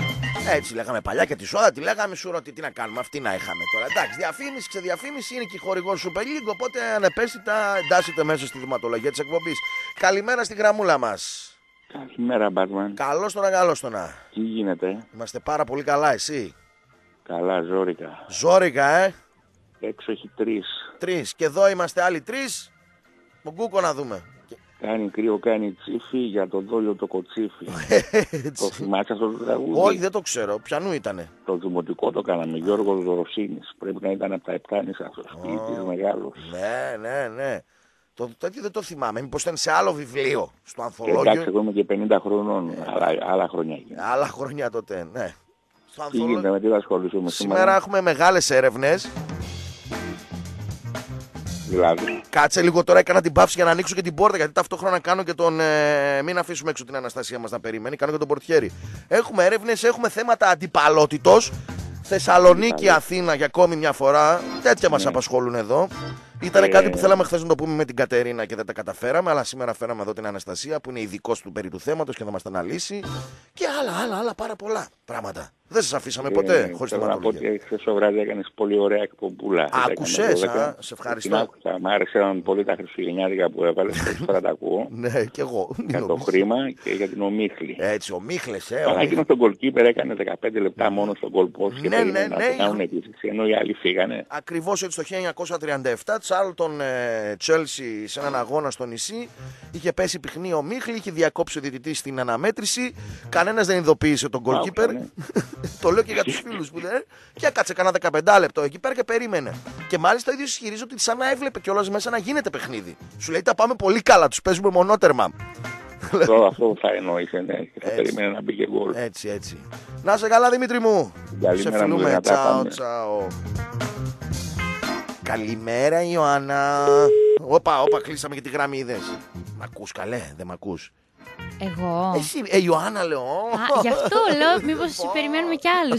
Έτσι λέγαμε παλιά και τη σόδα τη λέγαμε σου ρωτή τι να κάνουμε. Αυτή να είχαμε τώρα. Εντάξει, διαφήμιση, ξεδιαφήμιση είναι και χορηγό σου Super οπότε ανεπαίσθητα εντάσσεται μέσα στη δημοτολογία της εκπομπής. Καλημέρα στη γραμμούλα μας. Καλημέρα, Μπάτμαν. Καλώς τον καλώς τον. Τι γίνεται? Είμαστε πάρα πολύ καλά, εσύ? Καλά, ζόρικα. Ζόρικα, ε. Έξω έχει τρεις. Τρεις. Και εδώ είμαστε άλλοι τρεις. Τον Κούκο να δούμε. Κάνει κρύο, κάνει τσίφι για τον δόλιο το κοτσίφι. Το θυμάσαι αυτό το τραγούδι? Όχι, δεν το ξέρω. Ποιανού ήτανε? Το δημοτικό το κάναμε. Γιώργος Δωροσίνης. Πρέπει να ήταν από τα Επτάνησα αυτός. Ποιητής μεγάλος. Ναι, ναι, ναι. Το τέτοιο δεν το θυμάμαι. Μήπως ήταν σε άλλο βιβλίο, στο ανθολόγιο. Εντάξει, εγώ είμαι και πενήντα χρονών. Αλλά άλλα χρόνια γίνεται. Άλλα χρόνια τότε, ναι. Στο τι γίνεται, με τι θα ασχοληθούμε σήμερα? σήμερα? Έχουμε μεγάλες έρευνες. Δηλαδή. Κάτσε λίγο τώρα, έκανα την παύση για να ανοίξω και την πόρτα. Γιατί ταυτόχρονα κάνω και τον. Ε, μην αφήσουμε έξω την Αναστασία μας να περιμένει. Κάνω και τον πορτιέρι. Έχουμε έρευνες, έχουμε θέματα αντιπαλότητος. Θεσσαλονίκη, Αθήνα για ακόμη μια φορά. Τέτοια μας ναι. απασχολούν εδώ. Ήταν ε... κάτι που θέλαμε χθες να το πούμε με την Κατερίνα και δεν τα καταφέραμε. Αλλά σήμερα φέραμε εδώ την Αναστασία που είναι ειδικός του περί του θέματος και θα μας τα αναλύσει. Και άλλα, άλλα, άλλα πάρα πολλά πράγματα. Δεν σας αφήσαμε ποτέ ε, χωρίς θέλω να πω ότι χθες το βράδυ έκανες πολύ ωραία εκπομπούλα. Άκουσες, α, σε ευχαριστώ. Μ' άρεσαν πολύ τα χριστουγεννιάτικα που έβαλες και τώρα τα ακούω. Ναι, και εγώ. Για το χρήμα και για την ομίχλη. Έτσι, ο Μίχλες, ε. Αλλά εκείνο τον goalkeeper έκανε δεκαπέντε λεπτά μόνο στον goal post και ναι, δεν ναι, να ναι, το κάνουν επίθεση, ενώ οι άλλοι φύγανε. Ακριβώς έτσι το χίλια εννιακόσια τριάντα επτά, Τσάρλτον Τσέλσι σε έναν αγώνα στο νησί. Είχε πέσει πιχνή ο Μίχλη, είχε διακόψει ο διαιτητής στην αναμέτρηση. Κανένας δεν ειδοποίησε τον goalkeeper. Το λέω και για τους φίλους που δεν. Και έκατσε κανένα δεκαπέντε λεπτό εκεί πέρα και περίμενε. Και μάλιστα ο ίδιος ισχυρίζεται ότι σαν να έβλεπε κιόλας μέσα να γίνεται παιχνίδι. Σου λέει τα πάμε πολύ καλά, τους παίζουμε μονότερμα. Τώρα αυτό θα εννοείσαι, ναι, και θα περίμενε να μπει και γκολ. Έτσι, έτσι. Να σε καλά, Δημήτρη μου. Σε φιλούμε. Τσάω, τσάω. Καλημέρα, Ιωάννα. Όπα, όπα, κλείσαμε και τη γραμμή, είδες. Μ' ακούς καλέ, δεν μ' ακούς? Εγώ. Εσύ, ε, Ιωάννα λέω. Α, γι' αυτό λέω, μήπως περιμένουμε κι άλλους.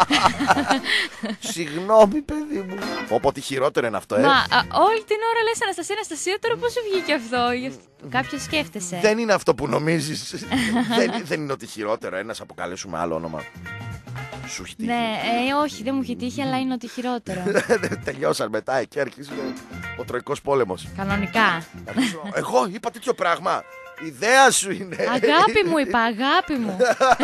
Συγγνώμη, παιδί μου. Όποτε χειρότερο είναι αυτό, ε. Μα α, όλη την ώρα λες Αναστασία, Αναστασία, τώρα πώς σου βγήκε αυτό? Κάποιος σκέφτεσαι. Δεν είναι αυτό που νομίζεις. δεν, δεν είναι ότι χειρότερο, ένας αποκαλέσουμε άλλο όνομα. Σου έχει τύχει? Ναι, ε, όχι, δεν μου έχει τύχει, αλλά είναι ότι χειρότερο. Τελειώσαν μετά και άρχισε ο Τροϊκός Πόλεμος. Κανονικά. Εγώ είπα τέτοιο πράγμα? Ιδέα σου είναι. Αγάπη μου είπα, αγάπη μου.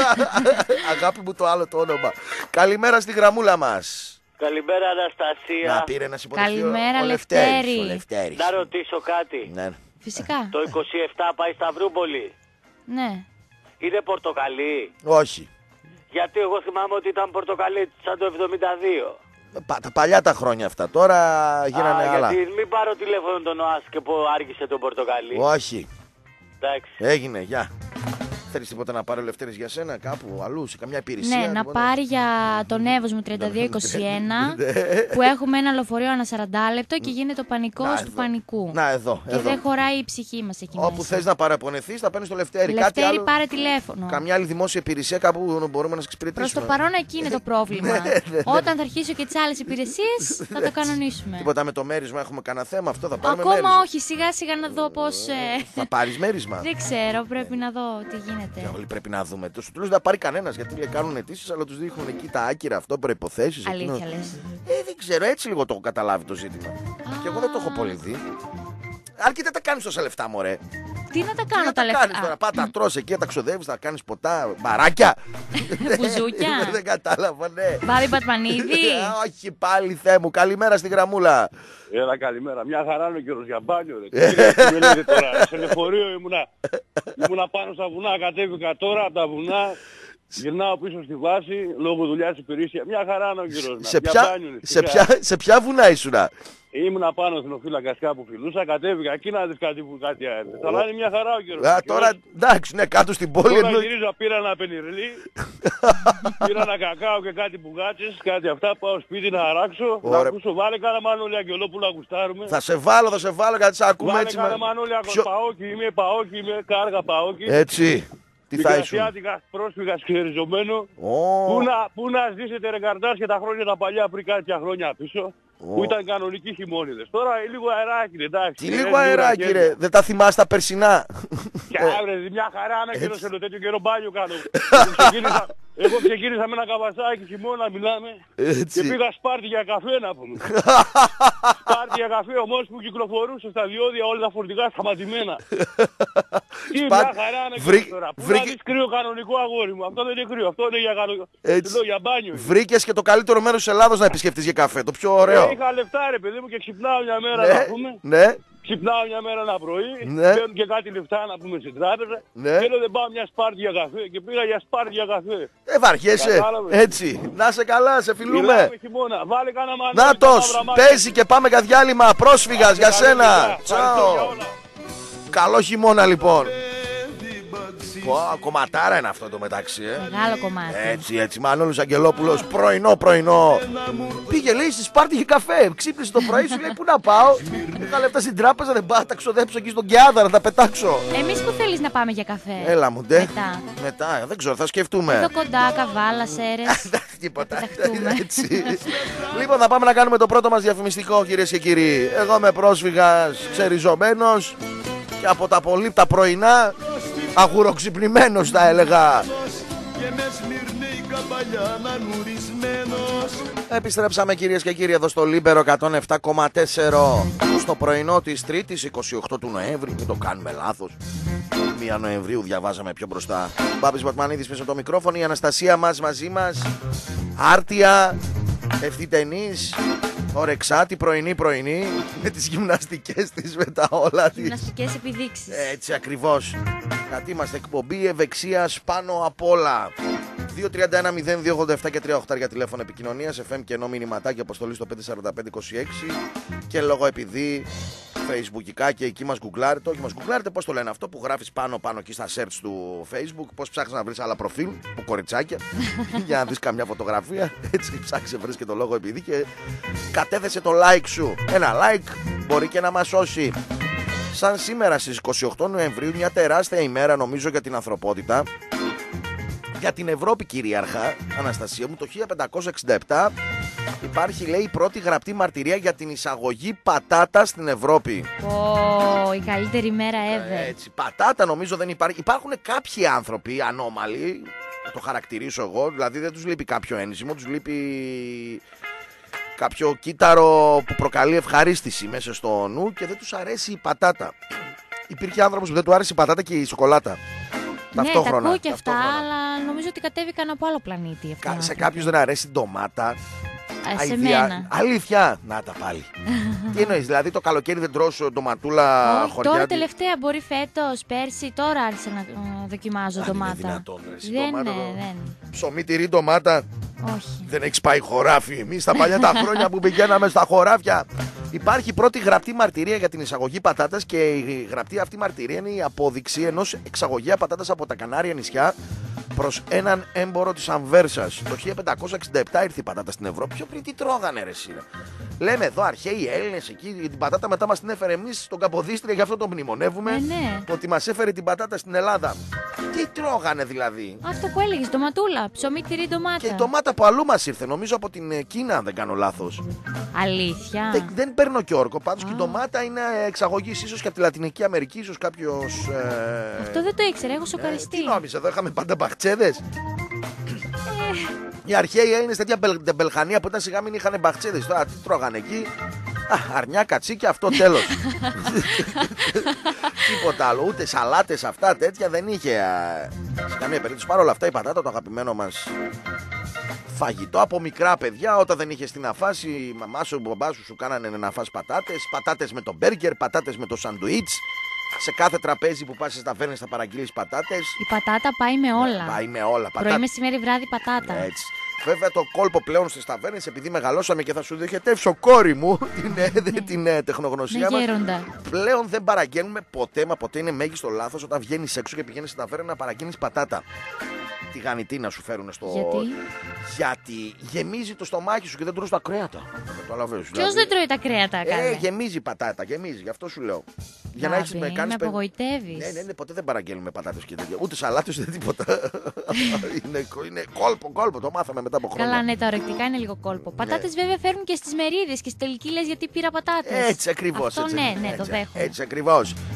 Αγάπη μου το άλλο το όνομα. Καλημέρα στη γραμμούλα μας. Καλημέρα, Αναστασία. Να πήρε ένας υποτεθεί. Καλημέρα, ο Λευτέρη. Ο Λευτέρης. Να ρωτήσω κάτι. Ναι. Φυσικά. Το είκοσι επτά πάει Σταυρούπολη. Ναι. Είναι πορτοκαλί? Όχι. Γιατί εγώ θυμάμαι ότι ήταν πορτοκαλί σαν το εβδομήντα δύο. Πα, τα παλιά τα χρόνια αυτά. Τώρα γίνανε Α, άλλα. Γιατί μην πάρω τηλέφωνο τον ΟΑΣ και πω άργησε τον πορτοκαλί. Όχι. Εντάξει. Έγινε, γεια. Θέλεις τίποτα να πάρει ο Λευτέρης για σένα κάπου αλλού, σε καμιά υπηρεσία? Ναι, να τίποτα? πάρει για τον Εύωσμο τριάντα δύο είκοσι ένα που έχουμε ένα λεωφορείο ανά σαράντα λεπτό και γίνεται ο πανικός του πανικού. Να, εδώ. Και εδώ. δεν χωράει η ψυχή μας εκεί Όπου μέσα. θες να παραπονεθείς θα παίρνεις το Λευτέρη. Λευτέρη, Κάτι άλλο, πάρε τηλέφωνο. καμιά άλλη δημόσια υπηρεσία κάπου μπορούμε να σε Προς εξυπηρετήσουμε? το παρόν εκεί είναι το πρόβλημα. Ναι, ναι, ναι. Όταν θα αρχίσω και τις άλλες υπηρεσίες θα το κανονίσουμε. Τίποτα με το μέρισμα, έχουμε κανένα θέμα αυτό, θα πάρουμε Ακόμα μέρισμα. όχι, σιγά σιγά να δω πώς. ε, Θα πάρεις μέρισμα. Δεν ξέρω, πρέπει να δω τι γίνεται. Και όλοι πρέπει να δούμε. Του δεν θα πάρει κανένας γιατί λέει, κάνουν αιτήσεις, αλλά τους δείχνουν εκεί τα άκυρα αυτό, προϋποθέσεις. Αλήθεια εκείνο. λες? Ε, δεν ξέρω, έτσι λίγο το έχω καταλάβει το ζήτημα. Και εγώ δεν το έχω πολύ δει. Αρκεί δεν τα κάνεις τόσα λεφτά, μωρέ. Τι να τα Τι κάνω να τα τα λεφτά? κάνεις τώρα, πάτα τρως εκεί, τα ξοδεύεις, θα κάνεις ποτά, μπαράκια. Μπουζούκια. Δεν κατάλαβα, ναι. Μπάδι Πατμανίδη. Ε, όχι πάλι, Θεέ μου, καλημέρα στη γραμμούλα. Έλα, καλημέρα. Μια χαρά είναι ο καιρός για μπάνιο, ρε. Τι με λέτε τώρα? Σε λεωφορείο ήμουνα, ήμουνα πάνω στα βουνά, κατέβηκα τώρα από τα βουνά. Γυρνάω πίσω στη βάση, λόγω δουλειάς υπηρεσία. Μια χαρά είναι ο καιρός. Σε ποια, σε, ποια, σε ποια βουνά ήσουνα? Ήμουνα πάνω στην οφείλακα κάπου φιλούσα, κατέβηκα εκεί να δεις κάτι που κάτι άρεσε. Αλλά είναι μια χαρά ο καιρός. Α, τώρα εντάξει, ναι, κάτω στην πόλη. Τώρα εννοεί- γυρίζω, πήρα ένα πενιρλί, πήρα ένα κακάο και κάτι πουγάτσες, κάτι αυτά, πάω σπίτι να αράξω, να Ωραία. ακούσω, βάλε κάνα Μανώλη Αγγελόπουλα να γουστάρουμε. Θα σε βάλω, θα σε βάλω γιατί σε ακούμε Βάλε έτσι. κάνα μα- Μανώλη Ποιο- Παόκι, είμαι Παόκι, είμαι κάργα Παόκι. Έτσι. Τι θα ήσουν? Μικρασιάτικα πρόσφυγα ξεριζωμένο. Ω, Πού να, πού να ζήσετε ρε καρτάς και τα χρόνια τα παλιά πριν κάποια χρόνια πίσω. Που ήταν κανονικοί χειμώνιδες. Τώρα λίγο αεράκι, εντάξει. τι λίγο αεράκι ρε, δεν τα θυμάσαι τα περσινά? Και αύριο μια χαρά να καιρό σε τέτοιο καιρό μπάνιο κάνω. Ξεκίνησα, Εγώ ξεκίνησα με ένα καβασάκι χειμώνα, μιλάμε. Έτσι. Και πήγα Σπάρτη για καφέ να πούμε. Σπάρτη για καφέ, ο μόνος που κυκλοφορούσε στα διόδια όλα τα φορτηγά σταματημένα. Τι μια χαρά είναι Βρή... τώρα. Πού Βρή... να δεις κρύο κανονικό, αγόρι μου. Αυτό δεν είναι κρύο, αυτό είναι για, κανο... για μπάνιο. Βρήκες και το καλύτερο μέρος της Ελλάδος να επισκεφτείς για καφέ, το πιο ωραίο. Ε, είχα λεφτά ρε παιδί μου και ξυπνάω μια μέρα ναι, να πούμε. Ναι. Ξυπνάω μια μέρα ένα πρωί, ναι. παίρνω και κάτι λεφτά να πούμε στην τράπεζα. Ναι. Και λέω δεν πάω μια Σπάρτη για καφέ και πήγα για Σπάρτη για καφέ. Ε, βαριέσαι. Έτσι. Να σε καλά, σε φιλούμε. Βάλε κάνα μανί. Νάτος, παίζει και πάμε για διάλειμμα. Πρόσφυγας για σένα. Τσάω. Καλό χειμώνα λοιπόν. Πω, κομματάρα είναι αυτό το μεταξύ, ε. Μεγάλο κομμάτι. Έτσι, έτσι. Μανώλης Αγγελόπουλος, πρωινό, πρωινό. Πήγε, λέει, στη Σπάρτη για καφέ. Ξύπνησε το πρωί, σου λέει, πού να πάω. Είχα λεφτά στην τράπεζα, δεν πάω, τα ξοδέψω εκεί στον Κιάδα να τα πετάξω. Εμείς που θέλεις να πάμε για καφέ. Έλα μου, ντε. Μετά. Μετά, δεν ξέρω, θα σκεφτούμε. Εδώ κοντά, Καβάλα, Σέρες. Τίποτα. Έτσι. Λοιπόν, θα πάμε να κάνουμε το πρώτο μας διαφημιστικό, κυρίες και κύριοι. Εγώ είμαι πρόσφυγας, ξεριζωμένος και από τα πολύ τα πρωινά αγουροξυπνημένος θα έλεγα. Επιστρέψαμε κυρίες και κύριοι εδώ στο Λίμπερο εκατόν επτά κόμμα τέσσερα στο πρωινό της Τρίτης είκοσι οκτώ του Νοέμβρη. Μην το κάνουμε λάθος. Μία Νοεμβρίου διαβάζαμε πιο μπροστά. Μπάμπης Μπατμανίδης πίσω το μικρόφωνο. Η Αναστασία μας μαζί μας. Άρτια, ευθυτενής, ορεξάτη, πρωινή πρωινή. Με τις γυμναστικές της, με τα όλα της. Γυμναστικές επιδείξεις. Έτσι ακριβώς. Γιατί είμαστε εκπομπή ευεξίας πάνω απ' όλα. δύο τρία ένα μηδέν δύο ογδόντα επτά και τρία οκτώ για τηλέφωνο επικοινωνίας, εφ εμ και ενώ μηνυματάκι αποστολή στο πέντε τέσσερα πέντε είκοσι έξι και λόγω επειδή facebookικά και εκεί μας γκουγκλάρετε, όχι μας γκουγκλάρετε, πώς το λένε αυτό που γράφεις πάνω πάνω εκεί στα search του facebook, πώς ψάχνεις να βρεις άλλα προφίλ, που κοριτσάκια, για να δεις καμιά φωτογραφία, έτσι ψάξε βρεις και το λόγο επειδή και κατέθεσε το like σου, ένα like μπορεί και να μας σώσει. Σαν σήμερα στις είκοσι οκτώ Νοεμβρίου, μια τεράστια ημέρα νομίζω για την ανθρωπότητα. Για την Ευρώπη κυρίαρχα, Αναστασία μου, το χίλια πεντακόσια εξήντα επτά υπάρχει, λέει, η πρώτη γραπτή μαρτυρία για την εισαγωγή πατάτα στην Ευρώπη. Ω, η καλύτερη μέρα ever. Έτσι, πατάτα νομίζω δεν υπάρχει. Υπάρχουν κάποιοι άνθρωποι ανώμαλοι, το χαρακτηρίσω εγώ, δηλαδή δεν τους λείπει κάποιο ένζυμο, τους λείπει κάποιο κύτταρο που προκαλεί ευχαρίστηση μέσα στο νου και δεν τους αρέσει η πατάτα. Υπήρχε άνθρωπος που δεν του άρεσε η πατάτα και η σοκολάτα. Ταυτόχρονα. Ναι, τα ακούω και αυτά, αλλά νομίζω ότι κατέβηκαν από άλλο πλανήτη. Κα, σε κάποιους δεν αρέσει η ντομάτα. Α, σε μένα. Αλήθεια. Να τα πάλι. Τι εννοείς, δηλαδή το καλοκαίρι δεν τρως ντοματούλα χωριά. Τώρα τελευταία μπορεί φέτος, πέρσι, τώρα άρχισα να uh, δοκιμάζω αν ντομάτα. Είναι δυνατόν, ρε, δεν ντομάτα, είναι, δεν. Ψωμί, τυρί, ντομάτα. Όχι. Δεν έχεις πάει χωράφι. Εμείς τα παλιά τα χρόνια που πηγαίναμε στα χωράφια. Υπάρχει πρώτη γραπτή μαρτυρία για την εισαγωγή πατάτας και η γραπτή αυτή μαρτυρία είναι η απόδειξη ενός εξαγωγέα πατάτας από τα Κανάρια νησιά προς έναν έμπορο της Αμβέρσας. Το χίλια πεντακόσια εξήντα επτά ήρθε η πατάτα στην Ευρώπη. Πιο πριν τι τρώγανε ρε σειρά. Λέμε εδώ αρχαίοι Έλληνες εκεί, την πατάτα μετά μας την έφερε εμείς στον Καποδίστρια, γι' αυτό τον μνημονεύουμε. Ε, ναι. Ότι μας έφερε την πατάτα στην Ελλάδα. Τι τρώγανε δηλαδή. Αυτό που έλεγες, ντοματούλα, ψωμί, τυρί, ντομάτα. Και η ντομάτα που αλλού μας ήρθε, νομίζω από την Κίνα, αν δεν κάνω λάθος. Αλήθεια. Δεν, δεν παίρνω και όρκο. Πάντως και η ντομάτα είναι εξαγωγής ίσως και από τη Λατινική Αμερική, ίσως κάποιος. Ε... Αυτό δεν το ήξερα, έχω σοκαριστεί. Ε, τι νόμιζε, εδώ είχαμε πάντα μπαχτσέδες. Ε... Οι αρχαίοι Έλληνες τέτοια μπελχανία που ήταν σιγά μην είχαν μπαχτσέδες. Τώρα τι τρώγανε εκεί. Α, αρνιά, κατσίκια, αυτό τέλος. Τίποτα άλλο, ούτε σαλάτες αυτά τέτοια δεν είχε. Σε καμία περίπτωση. Παρ' όλα αυτά η πατάτα, το αγαπημένο μας φαγητό από μικρά παιδιά, όταν δεν είχε την αφάση, η μαμά σου, ο μπαμπάς σου σου κάνανε να φας πατάτες, πατάτες με το μπέργκερ, πατάτες με το σαντουίτς. Σε κάθε τραπέζι που πας στις ταβέρνες θα παραγγείλεις πατάτες. Η πατάτα πάει με όλα. Πάει με όλα. Πρωί, μεσημέρι, βράδυ πατάτα. Έτσι. Βέβαια το κόλπο πλέον στις ταβέρνες, επειδή μεγαλώσαμε και θα σου διοχετεύσω κόρη μου την, την ε, τεχνογνωσία μας. Πλέον δεν παραγγέλνουμε ποτέ, μα ποτέ είναι μέγιστο λάθος όταν βγαίνεις έξω και πηγαίνεις στην ταβέρνα να παραγγείλεις πατάτα. Τη γανιτή να σου φέρουν στο. Γιατί? Γιατί γεμίζει το στομάχι σου και δεν τρως τα κρέατα. Ποιος δηλαδή... δεν τρώει τα κρέατα, καλά. Ε, γεμίζει πατάτα, γεμίζει, γι' αυτό σου λέω. Για Άβη, να έχεις με κάνεις. Με απογοητεύεις. Ναι, ναι, ναι, ποτέ δεν παραγγέλνουμε πατάτες και τέτοια. Ούτε σαλάτες ούτε τίποτα. είναι, είναι κόλπο, κόλπο, το μάθαμε μετά από χρόνια. Καλά, ναι, τα ορεκτικά είναι λίγο κόλπο. Πατάτες βέβαια φέρνουν και στις μερίδες και στη τελική λες γιατί πήρα πατάτες. Έτσι ακριβώς. Αυτό έτσι, ναι, έτσι, ναι, έτσι, το δέχομαι. Έτσι ακριβώς.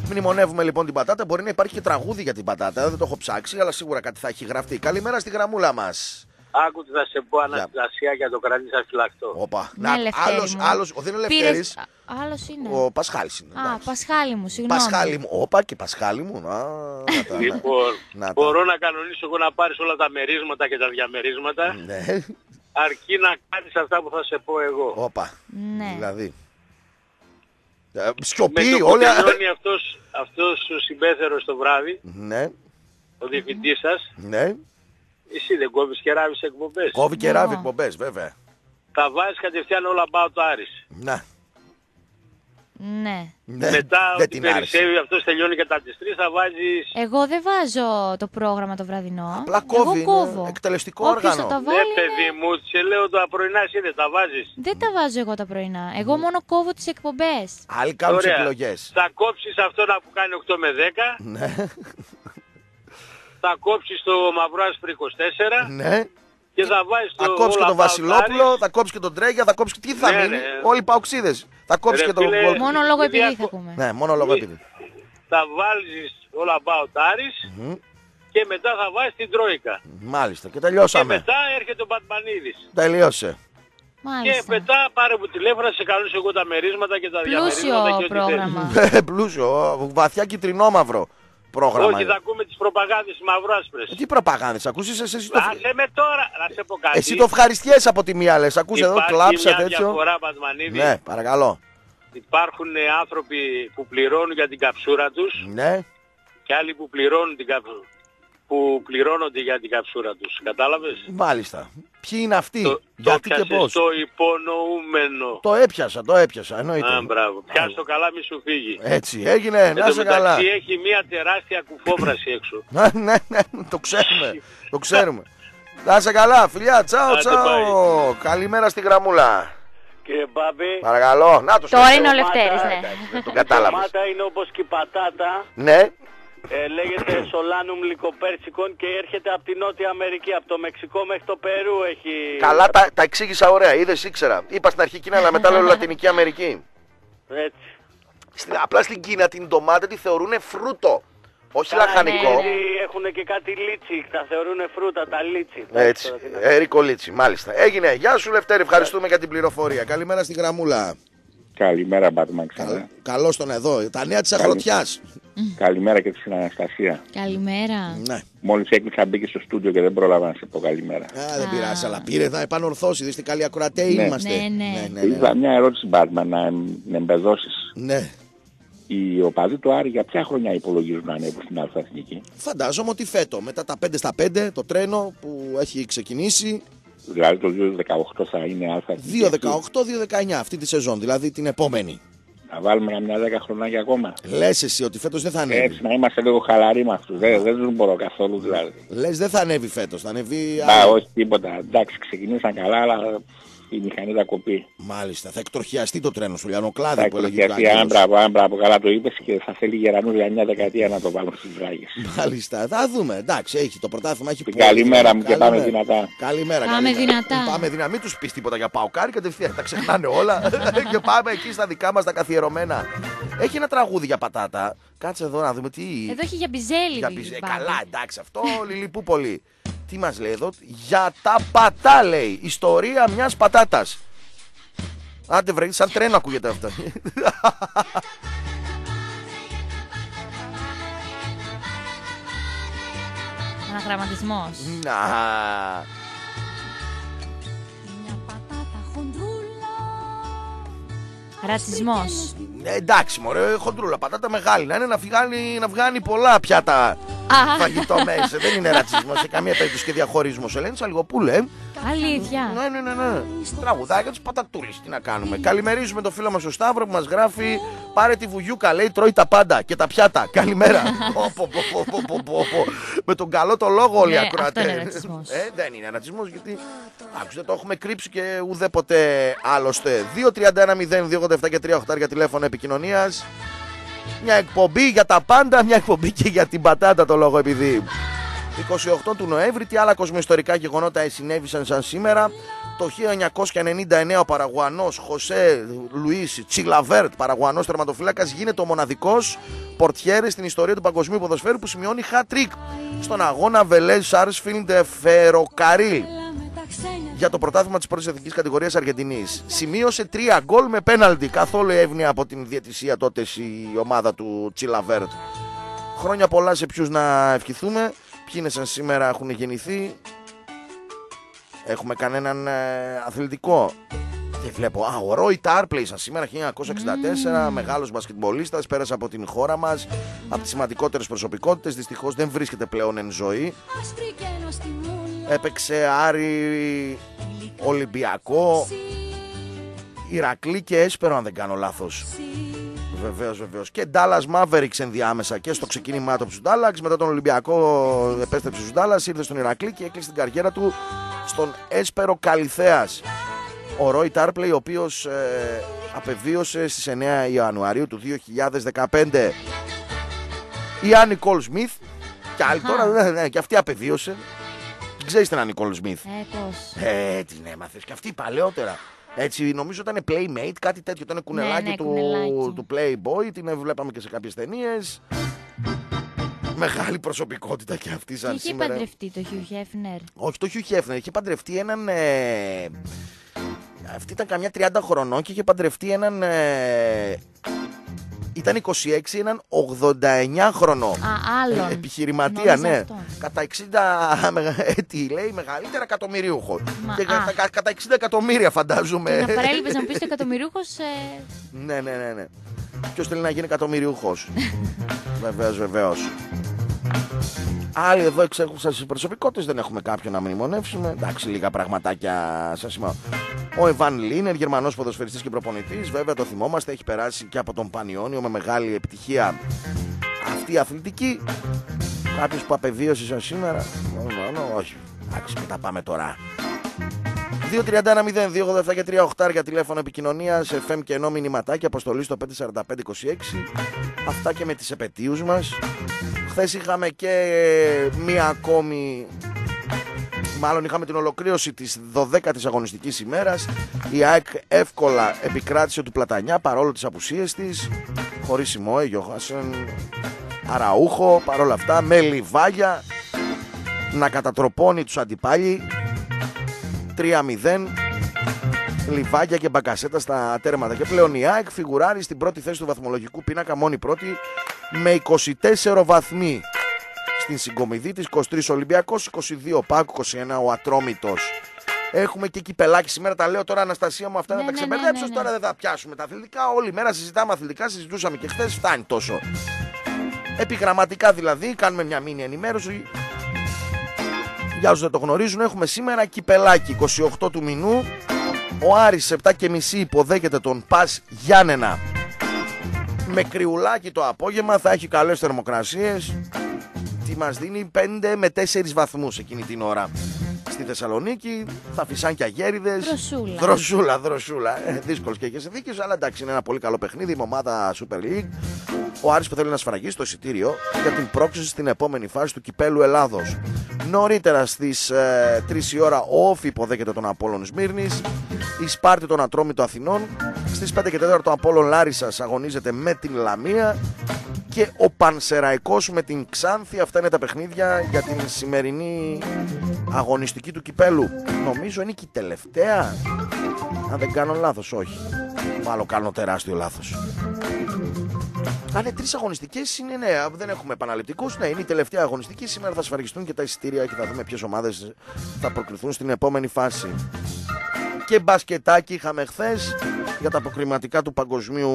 Μνημονεύουμε λοιπόν την πατάτα. Μπορεί να υπάρχει και τραγούδι για την πατάτα. Δεν το έχω ψάξει, αλλά σίγουρα κάτι θα έχει γραφτεί. Καλημέρα στη γραμμούλα μας. Άκου τι θα σε πω, Αναστασία, για το κρατήσα φυλακτό. Όπα. Ναι, Να, Λευτέρη άλλος, μου. άλλος, ο, δεν είναι ο Λευτέρης. Πήρες... Άλλος είναι. Ο Πασχάλης είναι. Α, εντάξει. Πασχάλη μου, συγγνώμη. Πασχάλη μου. Όπα και Πασχάλη μου. Να, να τα, Λοιπόν, να τα. μπορώ να κανονίσω εγώ να πάρεις όλα τα μερίσματα και τα διαμερίσματα, Ναι. αρκεί να κάνεις αυτά που θα σε πω εγώ. Όπα. Ναι. Δηλαδή. Ε, Με Σιωπή, το που όλα. τελειώνει αυτός, αυτός ο συμπέθερος το βράδυ, Ναι, ο διευθυντής σας, ναι. εσύ δεν κόβεις και ράβεις εκπομπές. Κόβει και Ναι. ράβει εκπομπές, βέβαια. Θα βάζεις κατευθείαν όλα about το Άρης. Να. Ναι. Ναι, Μετά δεν ότι την άρεσε. περισσεύει αυτός τελειώνει και τα τις τρεις, θα βάζεις... Εγώ δεν βάζω το πρόγραμμα το βραδινό. Απλά κόβει, Εγώ κόβω. είναι εκτελεστικό Όποιος όργανο. θα τα Ναι βάλει, παιδί μου, σε λέω τα πρωινά εσύ δεν τα βάζεις. δεν τα βάζω εγώ τα πρωινά. Εγώ μόνο κόβω τις εκπομπές. Άλλοι κάνουν τις Ωραία. επιλογές. Θα κόψεις αυτό να που κάνει οκτώ με δέκα, Ναι, θα κόψεις το μαύρο άσπρο είκοσι τέσσερα ναι. και θα βάζεις το... Θα κόψει και All τον About Βασιλόπουλο, Aris. θα κόψει και τον Τρέγια, θα κόψει και τι θα Ναι, μείνει. ναι. Όλοι οι παοξίδες. Θα κόψει Ρε και τον φίλε, Γκολ. Μόνο λόγω επειδή επειδή ακού- θα πούμε. Ναι, μόνο λόγω επειδή. Θα βάλεις All About Aris Μμμ. και μετά θα βάζεις την Τρόικα. Μάλιστα, και Και τελειώσαμε. μετά έρχεται ο Μπατμανίδης. Τελείωσε. Και Μάλιστα. μετά πάρε μου τηλέφωνο, σε καλούσω εγώ τα μερίσματα και τα διαμερίσματα και Πλούσιο ό,τι πρόγραμμα. Ε, Πλούσιο, βαθιά κυτρινόμαυρο πρόγραμμα. Όχι, είναι. θα ακούμε τις προπαγάνδες μαυράσπρες. Ε, Τι προπαγάνδες, ακούσεις εσύ, εσύ το, Άσε με τώρα, να σε πω κάτι. εσύ το ευχαριστιέσαι από τη μία λες. Ακούς εδώ Υπάρχει κλάψα μια τέτοιο. διαφορά, Μπατμανίδη. Ναι, παρακαλώ. Υπάρχουν ε, άνθρωποι που πληρώνουν για την καψούρα τους Ναι, και άλλοι που πληρώνουν την καψούρα. Που πληρώνονται για την καψούρα τους. Κατάλαβες? μάλιστα. Ποιοι είναι αυτοί, Το, γιατί το και πιάσες πώς. το υπονοούμενο. Το έπιασα, το έπιασα, εννοείται. Α, μπράβο. Πιάσ' το καλά, μη σου φύγει. Έτσι, έγινε, Εν να τω σε καλά. μεταξύ έχει μια τεράστια κουφόβραση έξω. Ναι, ναι, ναι, το ξέρουμε, το ξέρουμε. Να σε καλά, φιλιά, τσάω, Άντε, τσάω. Καλημέρα στη γραμμούλα. Κύριε Μπάμπη, Παρακαλώ, να το Τώρα σπίτι. είναι ο Λευτέρης, ναι. Το η κατάλαβες. ντομάτα είναι όπως και η πατάτα. Ναι, Ε, λέγεται Solanum lycoppersicum και έρχεται από τη Νότια Αμερική, από το Μεξικό μέχρι το Περού έχει... καλά τα, τα εξήγησα ωραία, είδες, ήξερα. Είπα στην αρχή Κίνα, αλλά μετά λέω Λατινική Αμερική. Έτσι. Στην, απλά στην Κίνα την ντομάτα τη θεωρούν φρούτο, όχι Καλά, λαχανικό. ναι, γιατί έχουν και κάτι λίτσι, τα θεωρούν φρούτα, τα λίτσι. Έτσι, Τώρα τι να- Ερικό Λίτσι, μάλιστα. Έγινε, γεια σου Λευτέρη, ευχαριστούμε για την πληροφορία. Καλημέρα στη γραμμούλα. Καλημέρα, Μπάτμαν, ξανά. Καλ, καλώς τον εδώ, τα νέα της αγροτιάς. Καλημέρα και στην Αναστασία. Καλημέρα. Ναι. Μόλις έκλεισα μπήκε στο στούντιο και δεν πρόλαβα να σε πω καλημέρα. Α, δεν πειράζει, αλλά πήρε να επανορθώσει. Δεις τι καλοί ακροατέοι Ναι. είμαστε. Ναι, ναι. ναι, ναι, Είχα μια ερώτηση, Μπάτμαν, να εμ- να εμπεδώσεις. ναι. Οι οπαδοί του Άρη για ποια χρονιά υπολογίζουν να ανέβουν στην Αλφα Εθνική? Φαντάζομαι ότι φέτο, μετά τα πέντε στα πέντε, το τρένο που έχει ξεκινήσει, Δηλαδή το δύο χιλιάδες δεκαοκτώ θα είναι Αλφα Εθνική. δύο δεκαοκτώ δύο δεκαεννιά αυτή τη σεζόν, δηλαδή την επόμενη. Να βάλουμε καμιά δέκα χρονάκια ακόμα. Λες εσύ ότι φέτος δεν θα ανέβει. Έτσι, να είμαστε λίγο χαλαροί με αυτούς. Δεν, δεν τους μπορώ καθόλου δηλαδή. Λες δεν θα ανέβει φέτος, θα ανέβει Να, άλλο. όχι τίποτα. Εντάξει, ξεκινήσαν καλά, αλλά η μηχανή θα κοπεί. Μάλιστα, θα εκτροχιαστεί το τρένο στο Λιανοκλάδι Θα που έλεγε ο εκτροχιαστεί, αν Άγγελος. μπράβο, αν μπράβο, καλά το είπες, και θα θέλει γερανούς για μια δεκαετία να το βάλουν στις Βράγες. Μάλιστα, θα δούμε. Εντάξει, έχει το πρωτάθλημα, έχει πολύ Καλημέρα δυνατά. μου και πάμε δυνατά. Καλημέρα, Πάμε καλημέρα. δυνατά. Πάμε δυνατά. Μην τους πεις τίποτα για Παοκάρι, κατευθείαν τα ξεχνάνε όλα. Και πάμε εκεί στα δικά μας τα καθιερωμένα. Έχει ένα τραγούδι για πατάτα. Κάτσε εδώ να δούμε τι. Εδώ έχει για μπιζέλι. Για η πιζέ- Μπάμπη. Καλά, εντάξει, αυτό λιλιπού πολύ. Τι μας λέει εδώ, για τα πατά λέει. Ιστορία μιας πατάτας. Άντε βρε, σαν τρένο ακούγεται αυτό. Αναγραμματισμός. Να. Μια πατάτα χοντρούλα. Ρατσισμός. Ε, εντάξει μωρέ, χοντρούλα, πατάτα μεγάλη. Να είναι να βγάλει, να βγάνει πολλά πιάτα Α, φαγητό μέσα. Δεν είναι ρατσισμός σε καμία περίπτωση και διαχωρισμός. Ελένη Σαλιγοπούλε. αλήθεια. Ναι, ναι, ναι, ναι. Τραγουδάκια τους πατατούλης, τι να κάνουμε. Καλημερίζουμε το φίλο μας ο Σταύρο που μας γράφει. Πάρε τη βουγιούκα, λέει, τρώει τα πάντα και τα πιάτα. Καλημέρα. Πω, πω, πω, πω, πω, πω, πω, πω. Με τον καλό το λόγο όλοι οι Ναι, ακροατές. αυτό είναι ρατσισμός. Ε, δεν είναι ρατσισμός γιατί. Άκουσε, το έχουμε κρύψει και ουδέποτε άλλωστε. δύο τριάντα ένα μηδέν δύο ογδόντα επτά και τρία οχτώ για τηλέφωνο επικοινωνίας. Μια εκπομπή για τα πάντα, μια εκπομπή και για την πατάτα το λόγο επειδή. είκοσι οκτώ του Νοέμβρη, τι άλλα κοσμοϊστορικά γεγονότα συνέβησαν σαν σήμερα? Το χίλια εννιακόσια ενενήντα εννέα ο Παραγουανός Χωσέ Λουίς Τσιλαβέρτ, Παραγουανός τερματοφύλακας, γίνεται ο μοναδικός πορτιέρης στην ιστορία του παγκοσμίου ποδοσφαίρου που σημειώνει hat-trick στον αγώνα Βελέζ Σάρσφιλντ Φεροκαρίλ για το πρωτάθλημα της πρώτης εθνικής κατηγορίας Αργεντινής. Σημείωσε τρία γκολ με πέναλτι, καθόλου εύνοια από την διαιτησία τότε η ομάδα του Τσιλαβέρτ. Χρόνια πολλά σε ποιους να ευχηθούμε. Ποιοι είναι σαν σήμερα έχουν γεννηθεί? Έχουμε κανέναν ε, αθλητικό? Δεν βλέπω. Α, ο Ρόι Τάρπλεϊ σαν σήμερα χίλια εννιακόσια εξήντα τέσσερα, mm. μεγάλος μπασκετμπολίστας, πέρασε από την χώρα μας, από τις σημαντικότερες προσωπικότητες, δυστυχώς δεν βρίσκεται πλέον εν ζωή. Έπαιξε Άρη, Ολυμπιακό, Ηρακλή και Έσπερο αν δεν κάνω λάθος. Βεβαίως, βεβαίως. Και Dallas Mavericks ενδιάμεσα και στο ξεκίνημά του Dallas. Μετά τον Ολυμπιακό επέστρεψε στους Dallas, ήρθε στον Ηρακλή και έκλεισε την καριέρα του στον Έσπερο Καλιθέας. Ο Ρόι Τάρπλεϊ, ο οποίος ε, απεβίωσε στις εννέα Ιανουαρίου του δύο χιλιάδες δεκαπέντε. Η Άννη Νικόλ Σμιθ, και άλλη τώρα, ναι, ναι, και αυτή απεβίωσε. Ξέρεις την Άννη Νικόλ Σμιθ? Ε, πώς. Ε, την έμαθες και αυτή παλαιότερα. Έτσι, νομίζω ήταν Playmate, κάτι τέτοιο. Ήταν κουνελάκι, ναι, ναι, του, κουνελάκι του Playboy. Την βλέπαμε και σε κάποιες ταινίες. Μεγάλη προσωπικότητα και αυτή σαν είχε σήμερα. Είχε παντρευτεί το Hugh Hefner? Όχι, το Hugh Hefner. Είχε παντρευτεί έναν... Ε... Αυτή ήταν καμιά τριάντα χρονών και είχε παντρευτεί έναν... Ε... Ήταν είκοσι έξι, έναν ογδόντα εννέα χρονό. Α, άλλον. Επιχειρηματία, ναι. Αυτόν. Κατά εξήντα έτη, λέει, μεγαλύτερα εκατομμυρίουχο. Και α. κατά, κατά εξήντα εκατομμύρια φαντάζομαι. Και να παρέλειπες να μου πεις το εκατομμυρίουχος. Ε... Ναι, ναι, ναι, ναι. Ποιος θέλει να γίνει εκατομμυριούχος? Βεβαίως, βεβαίως. Άλλοι εδώ εξέχουσαν στις προσωπικότητες, δεν έχουμε κάποιον να μνημονεύσουμε. Εντάξει, λίγα πραγματάκια σας σημαίνω. Ο Εβάν Λίνερ, Γερμανός ποδοσφαιριστής και προπονητής, βέβαια το θυμόμαστε, έχει περάσει και από τον Πανιόνιο με μεγάλη επιτυχία αυτή η αθλητική. Κάποιος που απεβίωσε σαν σήμερα? Όχι, εντάξει, μην τα πάμε τώρα. δύο τριάντα ένα μηδέν δύο ογδόντα επτά και τρία οκτώ για τηλέφωνο επικοινωνίας, εφ εμ και ενώ μηνυματάκι, αποστολή στο πέντε τέσσερα πέντε είκοσι έξι. Αυτά και με τις επετείους μας. Χθες είχαμε και μία ακόμη, μάλλον είχαμε την ολοκλήρωση της δωδέκατης αγωνιστικής ημέρας. Η ΑΕΚ εύκολα επικράτησε του Πλατανιά παρόλο τις απουσίες της, χωρίς Σιμόε, Γιοχάσεν, Αραούχο, παρόλα αυτά με Λιβάγια να κατατροπώνει τους αντιπάλοι. Τρία μηδέν, Λιβάγια και Μπακασέτα στα τέρματα. Και πλέον η ΑΕΚ φιγουράρει στην πρώτη θέση του βαθμολογικού πίνακα, μόνη πρώτη, με είκοσι τέσσερα βαθμοί. Στην συγκομιδή της είκοσι τρία Ολυμπιακός, είκοσι δύο ΠΑΟΚ, είκοσι ένα ο Ατρόμητος. Έχουμε και κυπελάκι σήμερα, τα λέω τώρα, Αναστασία μου, αυτά ναι, να τα ναι, ξεμπερδέψω. ναι, ναι, ναι. Τώρα δεν θα πιάσουμε τα αθλητικά. Όλη μέρα συζητάμε αθλητικά, συζητούσαμε και χθες, φτάνει τόσο. Επιγραμματικά δηλαδή, κάνουμε μια μίνι ενημέρωση. Για όσους δεν το γνωρίζουν, έχουμε σήμερα κυπελάκι είκοσι οκτώ του μηνού. Ο Άρης επτά και μισή υποδέχεται τον ΠΑΣ Γιάννενα. Με κρυουλάκι το απόγευμα, θα έχει καλές θερμοκρασίες. Τι μας δίνει πέντε με τέσσερις βαθμούς εκείνη την ώρα. Στη Θεσσαλονίκη θα φυσάν και αγέριδες. Δροσούλα. Δροσούλα, δροσούλα. Ε, δύσκολος και έχεις δίκες, αλλά εντάξει, είναι ένα πολύ καλό παιχνίδι. Η ομάδα Super League. Ο Άρης που θέλει να σφραγίσει το εισιτήριο για την πρόκληση στην επόμενη φάση του Κυπέλου Ελλάδος. Νωρίτερα στις ε, τρεις η ώρα ο Όφη υποδέχεται τον Απόλλων Σμύρνης. Η Σπάρτη τον Ατρόμητο Αθηνών. Στις πέντε και τέσσερα το Απόλλων Λάρισσας αγωνίζεται με την Λαμία. Και ο Πανσεραϊκός με την Ξάνθη. Αυτά είναι τα παιχνίδια για την σημερινή αγωνιστική του Κυπέλου. Νομίζω είναι και η τελευταία. Αν δεν κάνω λάθος, όχι. Μάλλον κάνω τεράστιο λάθος. Αν είναι τρεις αγωνιστικές, είναι ναι, δεν έχουμε επαναληπτικούς. Ναι, είναι η τελευταία αγωνιστική. Σήμερα θα σφραγιστούν και τα εισιτήρια και θα δούμε ποιες ομάδες θα προκριθούν στην επόμενη φάση. Και μπασκετάκι είχαμε χθες για τα αποκριματικά του Παγκοσμίου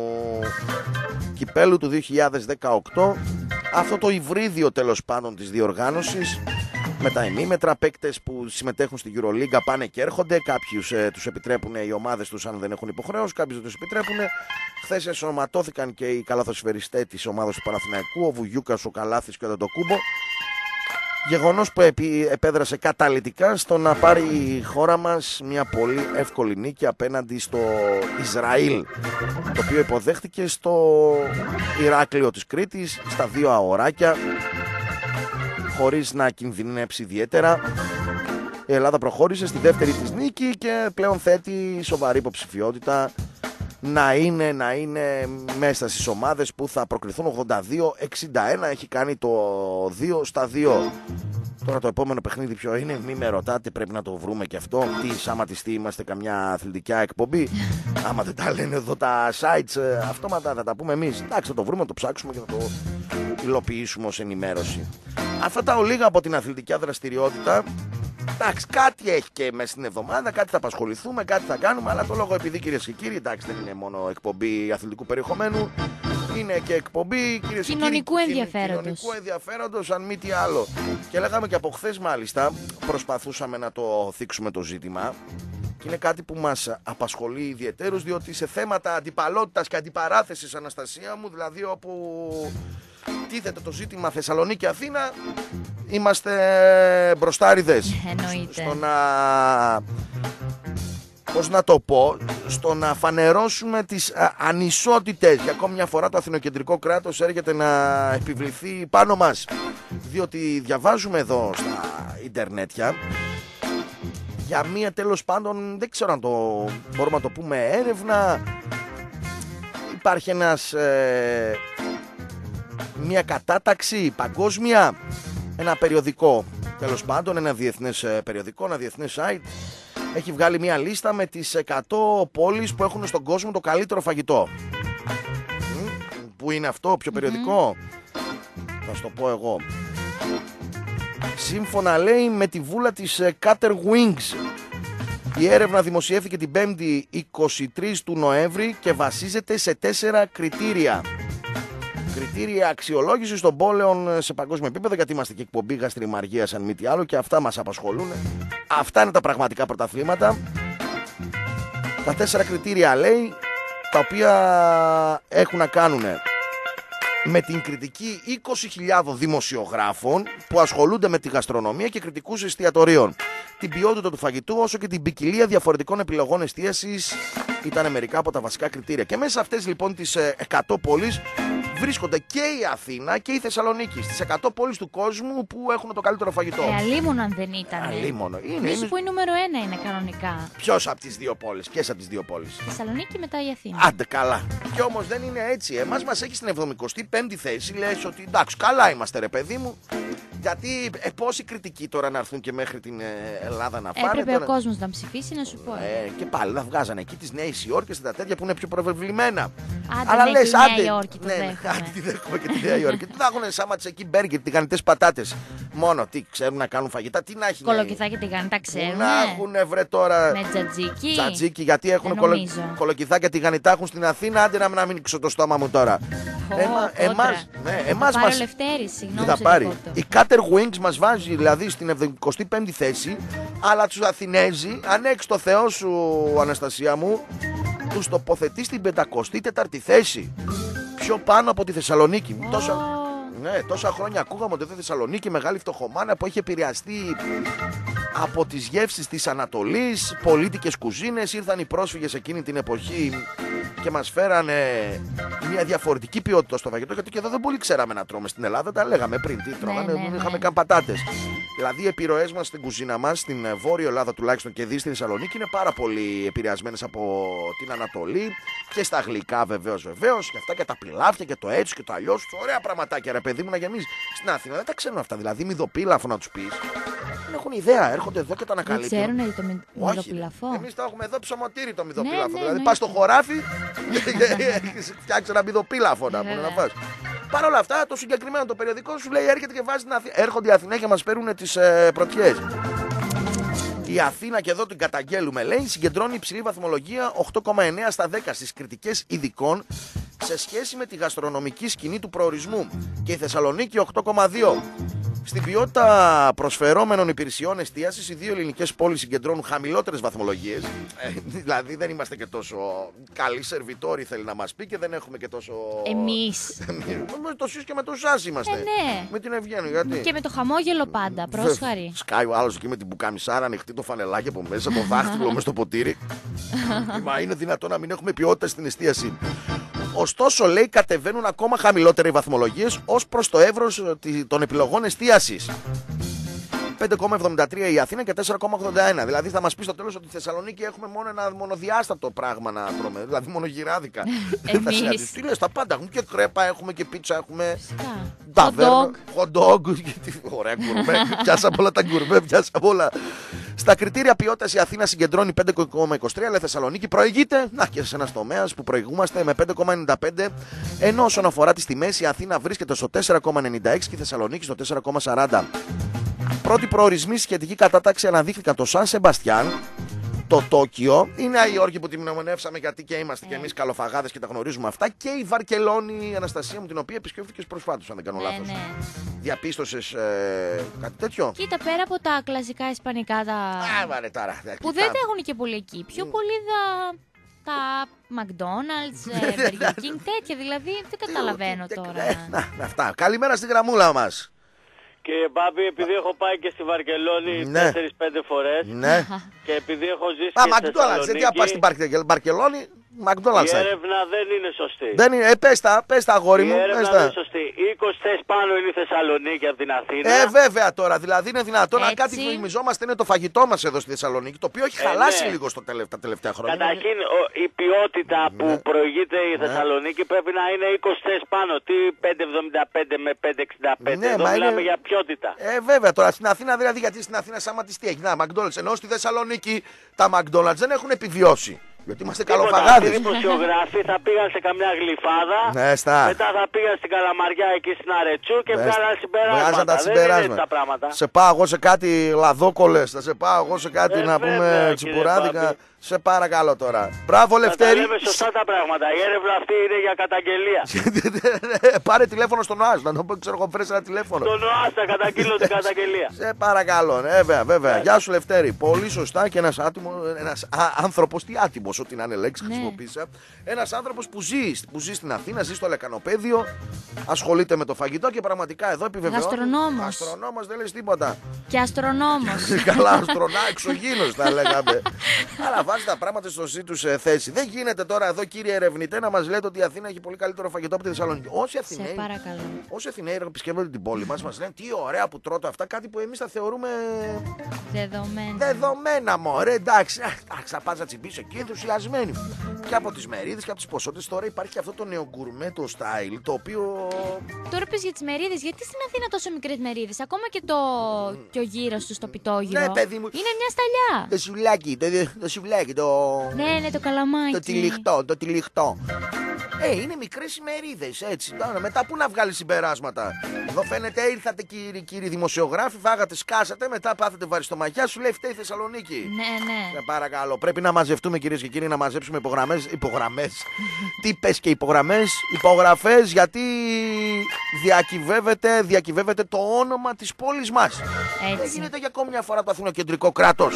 Κυπέλου του δύο χιλιάδες δεκαοκτώ. Αυτό το υβρίδιο τέλος πάντων της διοργάνωσης. Με τα ημίμετρα, παίκτες που συμμετέχουν στην EuroLeague πάνε και έρχονται. Κάποιους ε, τους επιτρέπουν οι ομάδες τους αν δεν έχουν υποχρέωση, κάποιους δεν τους επιτρέπουν. Χθες ενσωματώθηκαν και οι καλαθοσφαιριστές της ομάδας του Παναθηναϊκού, ο Βουγιούκας, ο Καλάθης και ο Αντετοκούμπο. Γεγονός που επί, επέδρασε καταλυτικά στο να πάρει η χώρα μας μια πολύ εύκολη νίκη απέναντι στο Ισραήλ, το οποίο υποδέχτηκε στο Ηράκλειο της Κρήτης, στα δύο αοράκια, χωρίς να κινδυνεύσει ιδιαίτερα. Η Ελλάδα προχώρησε στη δεύτερη της νίκη και πλέον θέτει σοβαρή υποψηφιότητα να είναι, να είναι μέσα στις ομάδες που θα προκριθούν. Ογδόντα δύο εξήντα ένα, έχει κάνει το δύο στα δύο. Τώρα το επόμενο παιχνίδι ποιο είναι, μη με ρωτάτε, πρέπει να το βρούμε και αυτό. Τι σάματιστή είμαστε, καμιά αθλητικά εκπομπή? Άμα δεν τα λένε εδώ τα sites, αυτόματα θα τα πούμε εμείς. Εντάξει, θα το βρούμε, θα το ψάξουμε και θα το υλοποιήσουμε ως ενημέρωση. Αυτά τα ολίγα από την αθλητική δραστηριότητα. Εντάξει, κάτι έχει και μέσα στην εβδομάδα, κάτι θα απασχοληθούμε, κάτι θα κάνουμε, αλλά το λόγο επειδή, κυρίες και κύριοι, εντάξει, δεν είναι μόνο εκπομπή αθλητικού περιεχομένου, είναι και εκπομπή, κυρίες και κοινωνικού κύριοι, ενδιαφέροντος. κοινωνικού ενδιαφέροντος, αν μη τι άλλο. Και λέγαμε και από χθες, μάλιστα, προσπαθούσαμε να το θίξουμε το ζήτημα. Και είναι κάτι που μας απασχολεί ιδιαιτέρως, διότι σε θέματα αντιπαλότητας και αντιπαράθεσης, Αναστασία μου, δηλαδή όπου τίθεται το ζήτημα Θεσσαλονίκη-Αθήνα, είμαστε μπροστάριδες. Εννοείται. Στο να... Πώς να το πω, στο να φανερώσουμε τις α, ανισότητες. Για ακόμη μια φορά το αθηνοκεντρικό κράτος έρχεται να επιβληθεί πάνω μας. Διότι διαβάζουμε εδώ στα ίντερνετια για μία, τέλος πάντων, δεν ξέρω αν το μπορούμε να το πούμε, έρευνα. Υπάρχει ένας, ε, μία κατάταξη παγκόσμια, ένα περιοδικό, τέλος πάντων, ένα διεθνές περιοδικό, ένα διεθνές site. Έχει βγάλει μία λίστα με τις εκατό πόλεις που έχουν στον κόσμο το καλύτερο φαγητό. Πού είναι αυτό, ποιο περιοδικό? Mm-hmm. Θα σου το πω εγώ. Σύμφωνα, λέει, με τη βούλα της Cutter Wings. Η έρευνα δημοσιεύθηκε την πέμπτη εικοστή τρίτη του Νοέμβρη και βασίζεται σε τέσσερα κριτήρια. Κριτήρια αξιολόγησης των πόλεων σε παγκόσμιο επίπεδο, γιατί είμαστε και εκπομπή γαστριμαργίας, αν μη τι άλλο, και αυτά μας απασχολούν. Αυτά είναι τα πραγματικά πρωταθλήματα. Τα τέσσερα κριτήρια, λέει, τα οποία έχουν να κάνουν με την κριτική είκοσι χιλιάδων δημοσιογράφων που ασχολούνται με τη γαστρονομία και κριτικούς εστιατορίων. Την ποιότητα του φαγητού όσο και την ποικιλία διαφορετικών επιλογών εστίασης ήταν μερικά από τα βασικά κριτήρια. Και μέσα σε αυτές λοιπόν τις εκατό πόλεις βρίσκονται και η Αθήνα και η Θεσσαλονίκη. Στις εκατό πόλεις του κόσμου που έχουν το καλύτερο φαγητό. Ε, αλίμονο αν δεν ήταν. Αλίμονο. Είναι, Μίσου είναι... που η νούμερο ένα είναι κανονικά. Ποιος από τις δύο πόλεις, ποιες από τις δύο πόλεις? Θεσσαλονίκη μετά η Αθήνα. Άντε καλά. Και όμως δεν είναι έτσι. Εμάς μας έχει στην εβδομηκοστή πέμπτη θέση. Λες ότι εντάξει, καλά είμαστε, ρε παιδί μου. Γιατί ε, πόσοι κριτικοί τώρα να έρθουν και μέχρι την ε, Ελλάδα να φάνε. Έπρεπε τώρα... ο κόσμος να ψηφίσει, να σου πω. Ε, και πάλι θα βγάζανε εκεί τις Νέες Υόρκες και τα τέτοια που είναι πιο προβεβλημένα. Άντε, αλλά ναι, λες, τη Νέα άντε. Υόρκη, το ναι, δέχομαι. άντε, τη δέχομαι και τη Νέα Υόρκη. Τι θα έχουν σάματς εκεί, μπέργκερ, τηγανιτές πατάτες. Μόνο τι ξέρουν να κάνουν φαγητά, τι να έχει. Κολοκυθάκι τηγανιτά, τα ξέρουν. Να έχουν βρε τώρα. Με τζατζίκι. Τζατζίκι, γιατί έχουν κολο... κολοκυθάκια τηγανιτά έχουν στην Αθήνα. Άντε να μην αμήνξω το στόμα μου τώρα. Έμα, εμάς, ναι, εμάς πάρει μας... ο Λευτέρης, συγγνώμη. Θα πάρει. Η Cutter Wings μας βάζει δηλαδή στην εβδομηκοστή πέμπτη θέση, αλλά τους Αθηνέζοι, αν έχεις το Θεό σου, Αναστασία μου, τους τοποθετεί στην πεντακοστή τέταρτη θέση. Πιο πάνω από τη Θεσσαλονίκη. Oh. Τόσα, ναι, τόσα χρόνια ακούγαμε ότι η Θεσσαλονίκη, μεγάλη φτωχομάνα που έχει επηρεαστεί από τις γεύσεις της Ανατολής, πολίτικες κουζίνες. Ήρθαν οι πρόσφυγες εκείνη την εποχή και μας φέρανε μια διαφορετική ποιότητα στο φαγητό, γιατί και εδώ δεν πολύ ξέραμε να τρώμε στην Ελλάδα. Τα λέγαμε πριν, τι τρώγανε, ναι, ναι, δεν ναι. είχαμε καν πατάτες. Δηλαδή οι επιρροές μας στην κουζίνα μας, στην Βόρεια Ελλάδα τουλάχιστον και δει στη Θεσσαλονίκη, είναι πάρα πολύ επηρεασμένες από την Ανατολή και στα γλυκά βεβαίως βεβαίως και αυτά και τα πιλάφια και το έτσι και το αλλιώς. Ωραία πραγματάκια, ρε παιδί μου, να γεμίσει. Στην Αθήνα δεν τα ξέρουν αυτά. Δηλαδή μυδοπίλαφο να τους πεις. Δεν έχουν ιδέα, έρχονται εδώ και τα ανακαλύπτουν. Δεν ξέρουν το μυ... μυδοπίλαφο. Εμείς το έχουμε εδώ ψωμοτήρι το μυδοπίλαφο. Ναι, ναι, δηλαδή ναι, πας στο χωράφι και φτιάξει ένα μυδοπίλαφο να, να φας. Παρ' όλα αυτά, το συγκεκριμένο το περιοδικό σου λέει έρχεται και βάζει την Αθήνα. Έρχονται οι Αθηναίοι και μας παίρνουν τις ε, πρωτιές. Η Αθήνα, και εδώ την καταγγέλουμε, λέει, συγκεντρώνει υψηλή βαθμολογία οκτώ κόμμα εννέα στα δέκα στις κριτικές ειδικών σε σχέση με τη γαστρονομική σκηνή του προορισμού. Και η Θεσσαλονίκη οκτώ κόμμα δύο. Στην ποιότητα προσφερόμενων υπηρεσιών εστίασης, οι δύο ελληνικές πόλεις συγκεντρώνουν χαμηλότερες βαθμολογίες. Ε, δηλαδή δεν είμαστε και τόσο καλοί σερβιτόροι, θέλει να μας πει, και δεν έχουμε και τόσο. Εμείς. Με το σεις και με το σας είμαστε. Ε, ναι. Με την Ευγένεια, γιατί. Και με το χαμόγελο πάντα, πρόσχαρη. Σκάει ο άλλος εκεί με την μπουκάμισάρα, ανοιχτή το φανελάκι από μέσα, το δάχτυλο μέσα στο ποτήρι. Μα είναι δυνατόν να μην έχουμε ποιότητα στην εστίαση? Ωστόσο, λέει, κατεβαίνουν ακόμα χαμηλότερα οι βαθμολογίες ως προς το εύρος των επιλογών εστίασης. πέντε κόμμα εβδομήντα τρία η Αθήνα και τέσσερα κόμμα ογδόντα ένα. Δηλαδή θα μας πει στο τέλος ότι στη Θεσσαλονίκη έχουμε μόνο ένα μονοδιάστατο πράγμα να τρώμε. Δηλαδή μόνο γυράδικα. Εμείς. Τι λες, τα πάντα. Έχουμε και κρέπα, έχουμε και πίτσα, έχουμε. Hot dog. Hot dog. Ωραία γκουρμέ. Πιάσαμε όλα τα γκουρμέ, πιάσαμε όλα. Στα κριτήρια ποιότητας η Αθήνα συγκεντρώνει πέντε κόμμα είκοσι τρία, αλλά η Θεσσαλονίκη προηγείται. Να και σε ένα τομέα που προηγούμαστε με πέντε κόμμα ενενήντα πέντε. Ενώ όσον αφορά τις τιμές, η Αθήνα βρίσκεται στο τέσσερα κόμμα ενενήντα έξι και η Θεσσαλονίκη στο τέσσερα κόμμα σαράντα. Πρώτοι προορισμοί σχετική κατάταξη αναδείχθηκαν το Σαν Σεμπαστιάν, το Τόκιο, η Νέα Υόρκη που τη μνημονεύσαμε γιατί και είμαστε κι εμείς καλοφαγάδες και τα γνωρίζουμε αυτά, και η Βαρκελόνη, η Αναστασία μου, την οποία επισκέφθηκες προσφάτως, αν δεν κάνω λάθος. Ναι, ναι. Διαπίστωσες ε, κάτι τέτοιο? Κοίτα, πέρα από τα κλασικά ισπανικά, τα... Α, βαρε τώρα. που δεν τα έχουν και πολύ εκεί. Πιο πολύ τα... τα McDonald's, Burger King, τέτοια δηλαδή, δεν καταλαβαίνω τώρα. Να, αυτά. Καλημέρα στη γραμμούλα μας. Κύριε Μπάμπη, επειδή έχω πάει και στη Βαρκελόνη Ναι. τέσσερις πέντε φορές Ναι. και επειδή έχω ζήσει Α, και στη McDonald's, γιατί να πας Θεσσαλονίκη, στην Βαρκελόνη, McDonald's. η θα έχει. έρευνα δεν είναι σωστή. Δεν είναι, ε, πες τα, πες τα αγόρι Η μου, έρευνα πες δεν τα. είναι σωστή. είκοσι θέσεις πάνω είναι η Θεσσαλονίκη από την Αθήνα. Ε, βέβαια τώρα, δηλαδή είναι δυνατόν να Έτσι. κάτι θυμιζόμαστε είναι το φαγητό μας εδώ στη Θεσσαλονίκη, το οποίο έχει Ε, χαλάσει ναι. λίγο στο τελε- τα τελευταία χρόνια. Καταρχήν ο- η ποιότητα που Ναι. προηγείται η Θεσσαλονίκη πρέπει να είναι είκοσι θέσεις πάνω. Τι πεντακόσια εβδομήντα πέντε με πεντακόσια εξήντα πέντε. Ναι, Εδώ μα μιλάμε είναι- για ποιότητα. Ε, βέβαια τώρα στην Αθήνα, δηλαδή γιατί στην Αθήνα σαν τι έχει, να, McDonald's, ενώ στη Θεσσαλονίκη τα McDonald's δεν έχουν επιβιώσει. Γιατί είμαστε Τίποτα. Αυτοί οι καλοφαγάδες. δημοσιογράφοι θα πήγαν σε καμιά γλυφάδα, Ναι, στα. μετά θα πήγαν στην Καλαμαριά εκεί στην Αρετσού και Μες- βγάλαν συμπεράσματα. βγάζαν τα Δεν είναι συμπεράσματα. έτσι τα πράγματα. Σε πάω εγώ σε κάτι λαδόκολες, θα σε πάω εγώ σε κάτι Ε, να βέβαια, πούμε κύριε τσιπουράδικα. Μπάμπη. Σε παρακαλώ τώρα. Μπράβο, Θα τα Λευτέρη. λέμε σωστά τα πράγματα. Η έρευνα αυτή είναι για καταγγελία. Πάρε τηλέφωνο στον ΟΑΣ, να το πω, ξέρω εγώ, φέρεις ένα τηλέφωνο. Τον ΟΑΣ θα καταγγείλω την καταγγελία. Σε παρακαλώ, ναι, βέβαια, βέβαια. Γεια σου, Λευτέρη. Πολύ σωστά και ένας άτιμο, ένας άνθρωπος, τι άτιμος, ό,τι να είναι λέξη Ναι. χρησιμοποίησα. Ένας άνθρωπος που ζει, που ζει στην Αθήνα, ζει στο Λεκανοπέδιο, ασχολείται με το φαγητό και πραγματικά εδώ επιβεβαιώνει. Γαστρονόμος. Γαστρονόμος, δεν λες τίποτα. Και αστρονόμος. Καλά, αστρονά, εξωγήινος θα λέγαμε. Αλλά βάζει τα πράγματα στο σωστή τους ε, θέση. Δεν γίνεται τώρα εδώ, κύριε ερευνητέ, να μας λέτε ότι η Αθήνα έχει πολύ καλύτερο φαγητό από τη Θεσσαλονίκη. Όσοι Σε Αθηναίοι, παρακαλώ. όσοι Αθηναίοι επισκέπτονται την πόλη μας, μας λένε τι ωραία που τρώτε αυτά, κάτι που εμείς τα θεωρούμε Δεδομένα. δεδομένα, μωρέ. Εντάξει, α, εντάξει, θα πας να τσιμπήσεις εκεί ενθουσιασμένοι. Και από τις μερίδες και από τις ποσότητες τώρα υπάρχει και αυτό το νεογκουρμέ το style, το οποίο. Τώρα πες για τις μερίδες, γιατί στην Αθήνα τόσο μικρές μερίδες, ακόμα και, το... και ο γύρος του στο πιτόγυρο. Ναι, παιδί μου. Είναι μια σταλιά. Το σουβλάκι, το, το σουβλάκι, το. Ναι, ναι, το καλαμάκι. Το τυλιχτό, το τυλιχτό. Ε, είναι μικρές ημερίδες, έτσι. Τώρα, μετά πού να βγάλει συμπεράσματα. Εδώ φαίνεται ήρθατε κύριοι, κύριοι δημοσιογράφοι, φάγατε, σκάσατε, μετά πάθετε βαριστομαχιά, σου λέει φταίει η Θεσσαλονίκη. Ναι, ναι. Σε παρακαλώ, πρέπει να μαζευτούμε κυρίες και κύριοι, να μαζέψουμε υπογραμμές. Υπογραμμές. Τι πες και υπογραμμές, υπογραφές, γιατί διακυβεύεται, διακυβεύεται το όνομα της πόλης μας. Δεν Έτσι. γίνεται για ακόμη μια φορά το αθηνοκεντρικό κράτος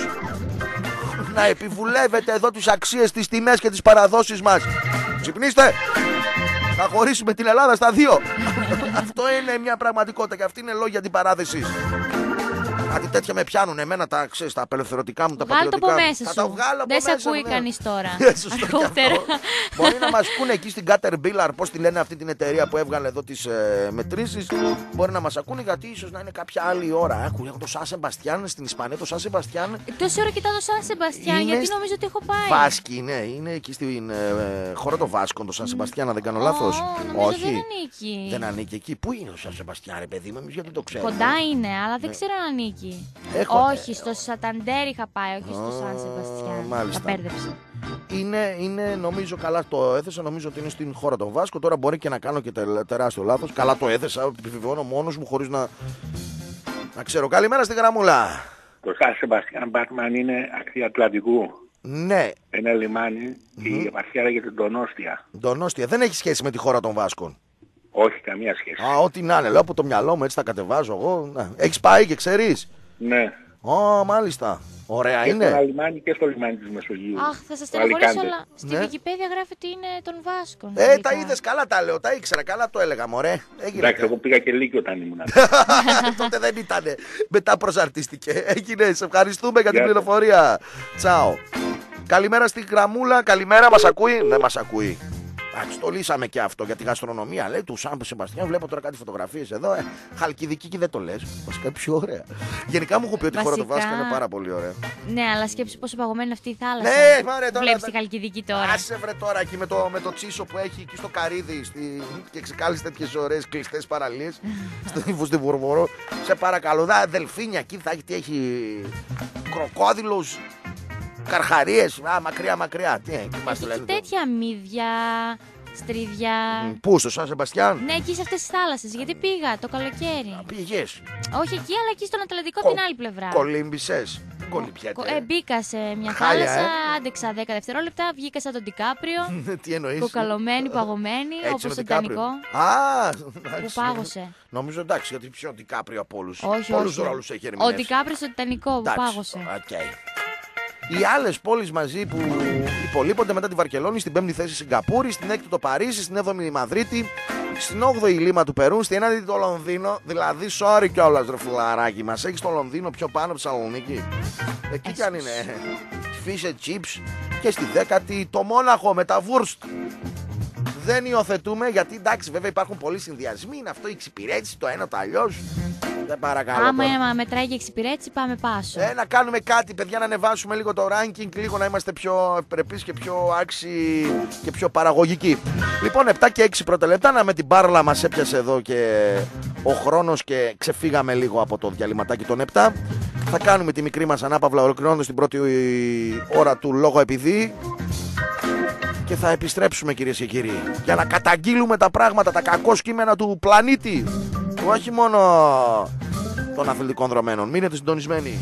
να επιβουλεύετε εδώ τις αξίες, τις τιμές και τις παραδόσεις μας. Ξυπνήστε! Θα χωρίσουμε την Ελλάδα στα δύο. Αυτό είναι μια πραγματικότητα και αυτή είναι λόγια αντιπαράθεσης. Κάτι τέτοια με πιάνουν εμένα τα, ξέρεις, τα απελευθερωτικά μου, τα Βγάλ' το πατριωτικά από μου. μέσα Θα σου. τα βγάλω από Δεν σε μέσα ακούει μου, ναι. κανείς τώρα. Ε, σωστό και Αργότερα. αυτό. Μπορεί να μας ακούνε εκεί στην Caterpillar, πώς τη λένε αυτή την εταιρεία που έβγαλε εδώ τις ε, μετρήσεις. Μπορεί να μας ακούνε γιατί ίσως να είναι κάποια άλλη ώρα. Άκου, έχω το Σαν Σεμπαστιάν στην Ισπανία, το Σαν Σεμπαστιάν. Τόση ώρα κοιτάω το Σαν Σεμπαστιάν, Είναι γιατί στη- νομίζω ότι έχω πάει. Βάσκη, ναι, είναι εκεί στην ε, ε, χώρα των Βάσκων, το Σαν Σεμπαστιάν, αν δεν κάνω λάθος. Ω, νομίζω δεν ανήκει. Δεν ανήκει εκεί. Πού είναι ο Σαν Σεμπαστιάν, ρε παιδί μου, εμείς γιατί το ξέρουμε. Κοντά είναι, αλλά δεν ξέρω αν ανήκει. Έχω- Όχι, στο Σαταντέρ είχα πάει, όχι στο Σαν Σεμπαστιάν. μάλιστα. Τα μπέρδεψα. Είναι, είναι, νομίζω, καλά το έθεσα. Νομίζω ότι είναι στην χώρα των Βάσκων. Τώρα μπορεί και να κάνω και τε- τεράστιο λάθος. Καλά το έθεσα. Επιβεβαιώνω μόνος μου χωρίς να, να ξέρω. Καλημέρα στη γραμμούλα. Το Σαν Σεμπαστιάν Μπάτμαν είναι ακτή Ατλαντικού. Ναι, Ένα λιμάνι, η επαρχία λέγεται Ντονόστια. Ντονόστια. Δεν έχει σχέση με τη χώρα των Βάσκων. Όχι καμία σχέση. Α, ό,τι να είναι. Λέω από το μυαλό μου, έτσι τα κατεβάζω εγώ. Έχει πάει και ξέρεις. Ναι. Ω, μάλιστα. Ωραία Και στο είναι. ένα λιμάνι και στο λιμάνι της Μεσογείου. Αχ, θα σας Το στεναχωρήσω, Αλικάντε. αλλά στη Ναι. Wikipedia γράφει ότι είναι των Βάσκων. Ε, τελικά. τα είδες καλά, τα λέω. Τα ήξερα καλά, το έλεγα, μωρέ. Έγινε. Εντάξει, εγώ πήγα και Λύκειο όταν ήμουν. Τότε δεν ήτανε. Μετά προσαρτίστηκε. Έγινε. Σε ευχαριστούμε για την Γεια σας. πληροφορία. Τσάω. Καλημέρα στη γραμμούλα. Καλημέρα, μας ακούει. Δεν μας ακούει. Εντάξει, το λύσαμε και αυτό για τη γαστρονομία. Λέει του Σαν Σεμπαστιάν, βλέπω τώρα κάτι φωτογραφίες εδώ. Ε, Χαλκιδική και δεν το λες. Βασικά πιο ωραία. Γενικά μου έχω πει ότι η χώρα του Βάσκα είναι πάρα πολύ ωραία. Ναι, αλλά σκέψου πόσο παγωμένη είναι αυτή η θάλασσα. Ναι, μάρε τώρα. Βλέπεις τη Χαλκιδική τώρα. Άσε βρε τώρα εκεί με το, με το τσίσο που έχει εκεί στο Καρύδι στη... και ξεκάλεσε τέτοιες ωραίες κλειστές παραλίες. Στην Βουρβορό. Σε παρακαλώ, δα δελφίνια εκεί θα έχει, τι έχει. Κροκόδιλους. Καρχαρίες, α, μακριά, μακριά. Τι έχει, έχει και τέτοια μύδια, στρίδια. Πού, στο Σαν Σεμπαστιάν? Ναι, εκεί σε αυτές τις θάλασσες. Γιατί πήγα το καλοκαίρι. Πήγες? Όχι εκεί, αλλά εκεί στον Ατλαντικό, Κο... την άλλη πλευρά. Κολύμπησες? Κολυμπιέται. Ε, μπήκα σε μια Χάλια, θάλασσα, ε. άντεξα δέκα δευτερόλεπτα, βγήκα σαν τον Τικάπριο. Τι εννοείς? Κοκαλωμένη, παγωμένη, όπως τον Τιτανικό. Α, που πάγωσε. Νομίζω εντάξει, γιατί πιο ο Τικάπριο από όλους. Όχι, όλους όχι. ρόλους έχει ερμηνεύσει. Ο Τικάπριο στο Τιτανικό που πάγωσε. Okay. Οι άλλες πόλεις μαζί που υπολείπονται μετά τη Βαρκελόνη, στην πέμπτη θέση Σιγκαπούρη, στην έκτη το Παρίσι, στην έβδομη η Μαδρίτη, στην όγδοη η Λίμα του Περού, στην ένατη το Λονδίνο. Δηλαδή, sorry κιόλας ρε φιλαράκι μας, έχεις το Λονδίνο πιο πάνω από τη Θεσσαλονίκη. Εκεί κι αν είναι fish and chips. Και στη δέκατη το Μόναχο με τα Wurst. Δεν υιοθετούμε γιατί εντάξει, βέβαια υπάρχουν πολλοί συνδυασμοί. Είναι αυτό η εξυπηρέτηση, το ένα το αλλιώς. Δεν παρακαλώ. Άμα τώρα. μετράει και εξυπηρέτηση, πάμε πάσο. Ε, να κάνουμε κάτι, παιδιά, να ανεβάσουμε λίγο το ranking, λίγο να είμαστε πιο ευπρεπείς και πιο άξιοι και πιο παραγωγικοί. Λοιπόν, επτά και έξι πρώτα λεπτά, να με την μπάρλα μας έπιασε εδώ και ο χρόνος και ξεφύγαμε λίγο από το διαλυματάκι των επτά. Θα κάνουμε τη μικρή μας ανάπαυλα ολοκληρώνοντας την πρώτη ώρα του λόγο επειδή. Και θα επιστρέψουμε, κυρίες και κύριοι, για να καταγγείλουμε τα πράγματα, τα κακό κείμενα του πλανήτη. Όχι μόνο των αθλητικών δρομένων. Μείνετε συντονισμένοι.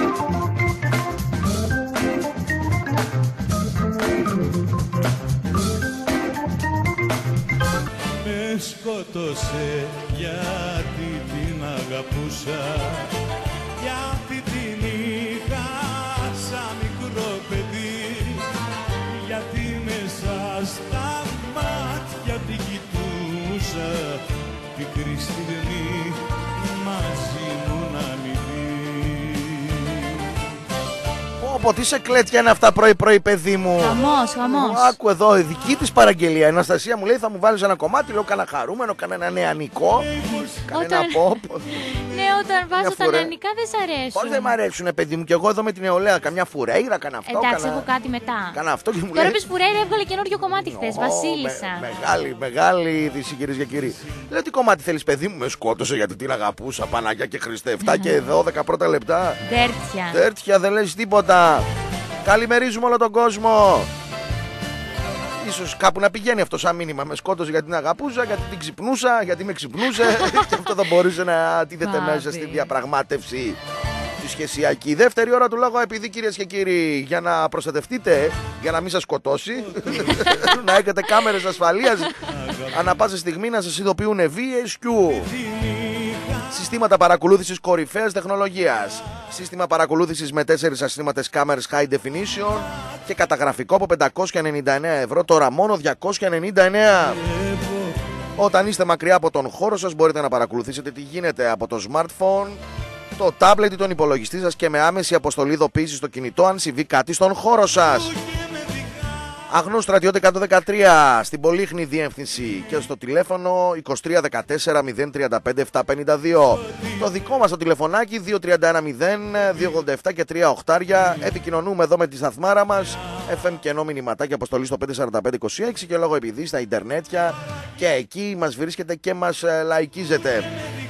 Με σκότωσε γιατί την αγαπούσα, γιατί την είχα σαν μικρό παιδί, γιατί μέσα στα μάτια την κοιτούσα, πικρή στιγμή μαζί μου να μην δει. Όποτε είσαι κλέτσια είναι αυτά πρωί πρωί, παιδί μου. Χαμός, χαμός. Άκου εδώ η δική της παραγγελία. Η Αναστασία μου λέει θα μου βάλεις ένα κομμάτι. Λέω κανένα χαρούμενο, κανένα νεανικό, κανένα pop. Ναι, όταν βάζω τα νεανικά δεν σ' αρέσουν. Πώς δεν μ' αρέσουνε, παιδί μου, και εγώ εδώ με την νεολαία. Καμιά φουρέιρα, κανένα αυτό. Εντάξει, έχω κάτι μετά. Κάνα αυτό και μου λέει. Τώρα πες φουρέιρα, έβγαλε καινούριο κομμάτι χθες. Βασίλισσα. Μεγάλη, μεγάλη είδηση, κυρίες και κύριοι. Λέω τι κομμάτι θέλεις, παιδί μου, με σκότωσε γιατί την αγαπούσα. Παναγιά και Χριστέ. επτά και δώδεκα πρώτα λεπτά. Τέρτια. Τέρτια, δεν λες τίποτα. Καλημερίζουμε όλο τον κόσμο. Ίσως κάπου να πηγαίνει αυτό σαν μήνυμα. Με σκότωσε γιατί την αγαπούσα, γιατί την ξυπνούσα, γιατί με ξυπνούσε. Και αυτό θα μπορούσε να τίθεται μέσα στη διαπραγμάτευση τη σχεσιακή. Δεύτερη ώρα του λόγου, επειδή, κυρίες και κύριοι, για να προστατευτείτε, για να μην σας σκοτώσει, να έχετε κάμερες ασφαλείας ανά πάσα στιγμή να σας ειδοποιούν βι ες κιου. Συστήματα παρακολούθησης κορυφαίας τεχνολογίας. Σύστημα παρακολούθησης με τέσσερις ασύρματες κάμερες high definition και καταγραφικό από πεντακόσια ενενήντα εννέα ευρώ, τώρα μόνο διακόσια ενενήντα εννέα. Όταν είστε μακριά από τον χώρο σας μπορείτε να παρακολουθήσετε τι γίνεται από το smartphone, το tablet ή τον υπολογιστή σας και με άμεση αποστολή ειδοποίηση στο κινητό αν συμβεί κάτι στον χώρο σας. Αγνό Στρατιώτη εκατόν δεκατρία στην Πολύχνη διεύθυνση και στο τηλέφωνο είκοσι τρία δεκατέσσερα μηδέν τριάντα πέντε επτακόσια πενήντα δύο. Το δικό μας το τηλεφωνάκι δύο τρία ένα μηδέν δύο ογδόντα επτά και τρία οχτάρια. Επικοινωνούμε εδώ με τη σταθμάρα μας εφ εμ και ενώ μηνυματάκι αποστολή στο πέντε τέσσερα πέντε είκοσι έξι και λόγω επειδή στα ιντερνέτια και εκεί μας βρίσκεται και μας λαϊκίζετε.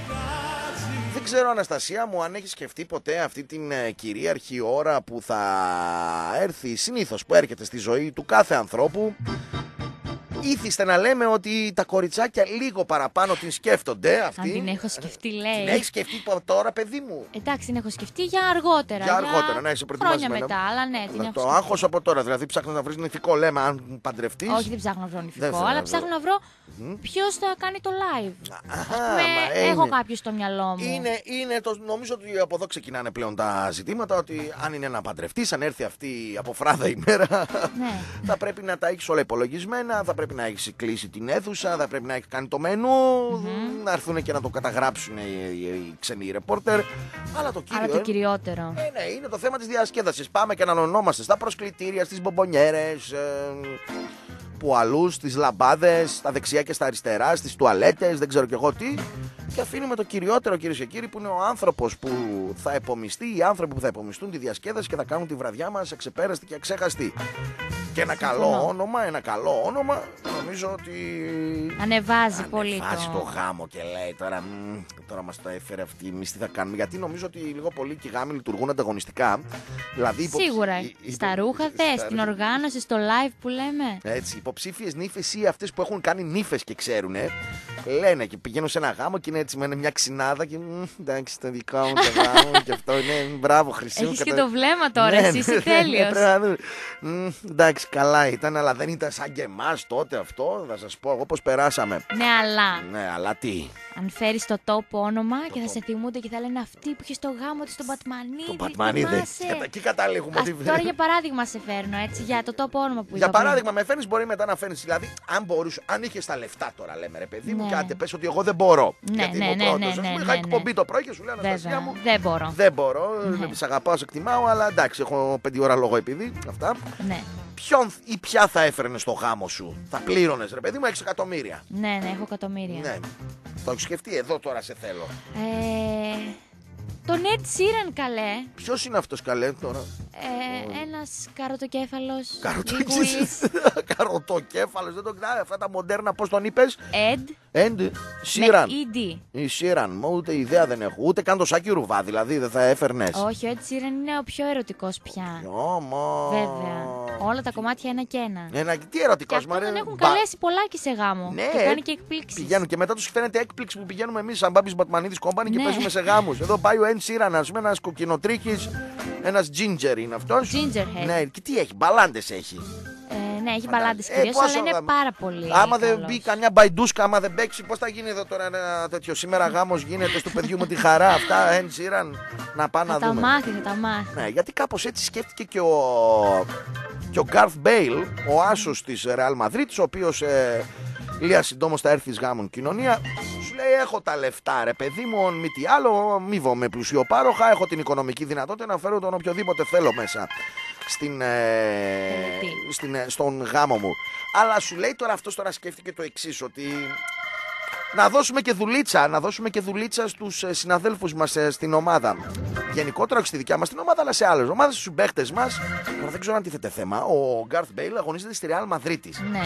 Δεν ξέρω, Αναστασία μου, αν έχει σκεφτεί ποτέ αυτή την ε, κυρίαρχη ώρα που θα έρθει συνήθως, που έρχεται στη ζωή του κάθε ανθρώπου. Ήθιστε να λέμε ότι τα κοριτσάκια λίγο παραπάνω την σκέφτονται αυτή. Αν την έχω σκεφτεί, λέει. Την έχει σκεφτεί τώρα, παιδί μου. Εντάξει, την έχω σκεφτεί για αργότερα. Για αργότερα, να είσαι προετοιμασμένα. Χρόνια μετά, αλλά ναι, την να έχω το σκεφτεί. άγχος από τώρα, δηλαδή ψάχνω να βρεις νηφικό, λέμε, αν παντρευτείς. Όχι, δεν ψάχνω να βρω νηφικό, θέλω αλλά να ψάχνω να βρω Mm. ποιος θα κάνει το live. Αχα, Ας πούμε, μα έχω είναι. κάποιο στο μυαλό μου. Είναι, είναι το, νομίζω ότι από εδώ ξεκινάνε πλέον τα ζητήματα. Ότι αν είναι να παντρευτείς, αν έρθει αυτή από φράδα ημέρα, Ναι. θα πρέπει να τα έχεις όλα υπολογισμένα, θα πρέπει να έχεις κλείσει την αίθουσα, θα πρέπει να έχεις κάνει το μενού, Mm-hmm. να έρθουν και να το καταγράψουν οι, οι, οι ξενοί ρεπόρτερ. Αλλά το κύριο. Αλλά το κυριότερο. Ε, ναι, είναι το θέμα της διασκέδασης. Πάμε και να ανωνόμαστε στα προσκλητήρια, στις μπομπονιέρες. Ε, κάπου αλλού, στις λαμπάδες, στα δεξιά και στα αριστερά, στις τουαλέτες, δεν ξέρω κι εγώ τι. Και αφήνουμε το κυριότερο, κυρίες και κύριοι, που είναι ο άνθρωπος που θα επομιστεί, οι άνθρωποι που θα επομιστούν τη διασκέδαση και θα κάνουν τη βραδιά μας εξεπέραστη και αξέχαστη. Και ένα καλό όνομα, ένα καλό όνομα, νομίζω ότι ανεβάζει πολύ το... Ανεβάζει το γάμο και λέει τώρα, μ, τώρα μας το έφερε αυτή, εμείς τι θα κάνουμε. Γιατί νομίζω ότι λίγο πολύ και οι γάμοι λειτουργούν ανταγωνιστικά. Δηλαδή, υπο... Σίγουρα, υπο... στα ρούχα θες, στην οργάνωση, στο live που λέμε. Έτσι, υποψήφιες νύφες ή αυτές που έχουν κάνει νύφες και ξέρουν, λένε και πηγαίνουν σε ένα γάμο και είναι έτσι με μια ξινάδα και μ, εντάξει, το δικό μου το γάμο και αυτό είναι μπράβο Χρυσή. Έχεις και το βλέμμα τώρα, εσύ είσαι τέλειος. Εντάξει, καλά ήταν, αλλά δεν ήταν σαν και εμάς τότε αυτό. Θα σας πω εγώ πώς περάσαμε. Ναι, αλλά. Ναι, αλλά τι. Αν φέρεις το τόπο όνομα το και θα σε θυμούνται και θα λένε αυτή που είχε στο γάμο της τον Πατμανίδη. Τον Πατμανίδη. Εκεί καταλήγουμε. Ας, τώρα για παράδειγμα σε φέρνω έτσι, για το τόπο όνομα που Για παράδειγμα, με φέρνεις, μπορεί μετά να φέρνεις. Δηλαδή, αν μπορούσε, αν είχες τα λεφτά τώρα, λέμε ρε παιδί μου, ναι. και άντε πες ότι εγώ δεν μπορώ. Ναι, γιατί ναι, είμαι ναι, ο πρώτος. ναι, ναι, Ας πούμε, ναι, είχα ναι. εκπομπή το πρωί και σου λέω Αναστασία μου. Δεν μπορώ. Δεν μπορώ. Ναι. Σε αγαπάω, σε εκτιμάω, αλλά εντάξει, έχω πέντε ώρα λόγο επειδή. Αυτά. Ναι. Ποιον ή ποια θα έφερνε στο γάμο σου, θα πλήρωνες ρε παιδί μου, έξι εκατομμύρια. Ναι, ναι, έχω εκατομμύρια. Ναι. Το έχεις σκεφτεί, εδώ τώρα σε θέλω. Ε, τον Ed Sheeran καλέ. Ποιος είναι αυτός καλέ τώρα? Ε, ένας καροτοκέφαλος. Καροτοκέφαλος. Καροτοκέφαλος, δεν το ξέρω. Αυτά τα μοντέρνα, πώς τον είπες? Ed. Ed Sheeran. E D. Η Sheeran, μου ούτε ιδέα δεν έχω. Ούτε καν το Σάκη Ρουβά, δηλαδή δεν θα έφερνες. Όχι, ο Ed Sheeran είναι ο πιο ερωτικός πια. Ωμα. Βέβαια. Όλα τα κομμάτια ένα και ένα. Ένα, τι ερωτικός, και Μαρία. τον έχουν καλέσει πολλάκι σε γάμο. Ναι. Και κάνει και εκπλήξεις. Πηγαίνουν και μετά τους φαίνεται έκπληξη που πηγαίνουμε εμείς σαν Μπάμπης Μπατμανίδης Company και Ναι. παίζουμε σε γάμους. Εδώ πάει ο Ed Sheeran, ας πούμε, ένας κοκκινοτρίχης, ένας ginger είναι αυτός. Gingerhead. Ναι, και τι έχει, μπαλάντες έχει. Ε, ναι, έχει μπαλάντες Ε, κυρίως, πόσο αλλά είναι θα- πάρα πολύ. Άμα δεν καλός. μπει καμιά μπαϊντούσκα, άμα δεν παίξει, πώς θα γίνει εδώ τώρα ένα τέτοιο? Σήμερα γάμος γίνεται στο παιδιού μου τη χαρά. Αυτά, Ed Sheeran, να πάμε Θα να τα δούμε. μάθει, θα τα μάθει. Ναι, γιατί κάπως έτσι σκέφτηκε και ο, και ο Garth Bale, ο άσος της Real Madrid, ο οποίος ε, λίγα συντόμως θα έρθει εις γάμων κοινωνία. Σου λέει έχω τα λεφτά ρε παιδί μου, μη τι άλλο, μείβομαι πλουσιοπάροχα, έχω την οικονομική δυνατότητα να φέρω τον οποιοδήποτε θέλω μέσα στην, ε, στην, ε, στον γάμο μου. Αλλά σου λέει τώρα αυτός τώρα σκέφτηκε το εξής, ότι να δώσουμε και δουλίτσα, να δώσουμε και δουλίτσα στους ε, συναδέλφους μας ε, στην ομάδα. Γενικότερα όχι στη δικιά μας την ομάδα, αλλά σε άλλες ομάδες, στους παίχτες μας. Τώρα δεν ξέρω αν τίθεται θέμα. Ο Garth Bale αγωνίζεται στη Real Madrid. Ναι.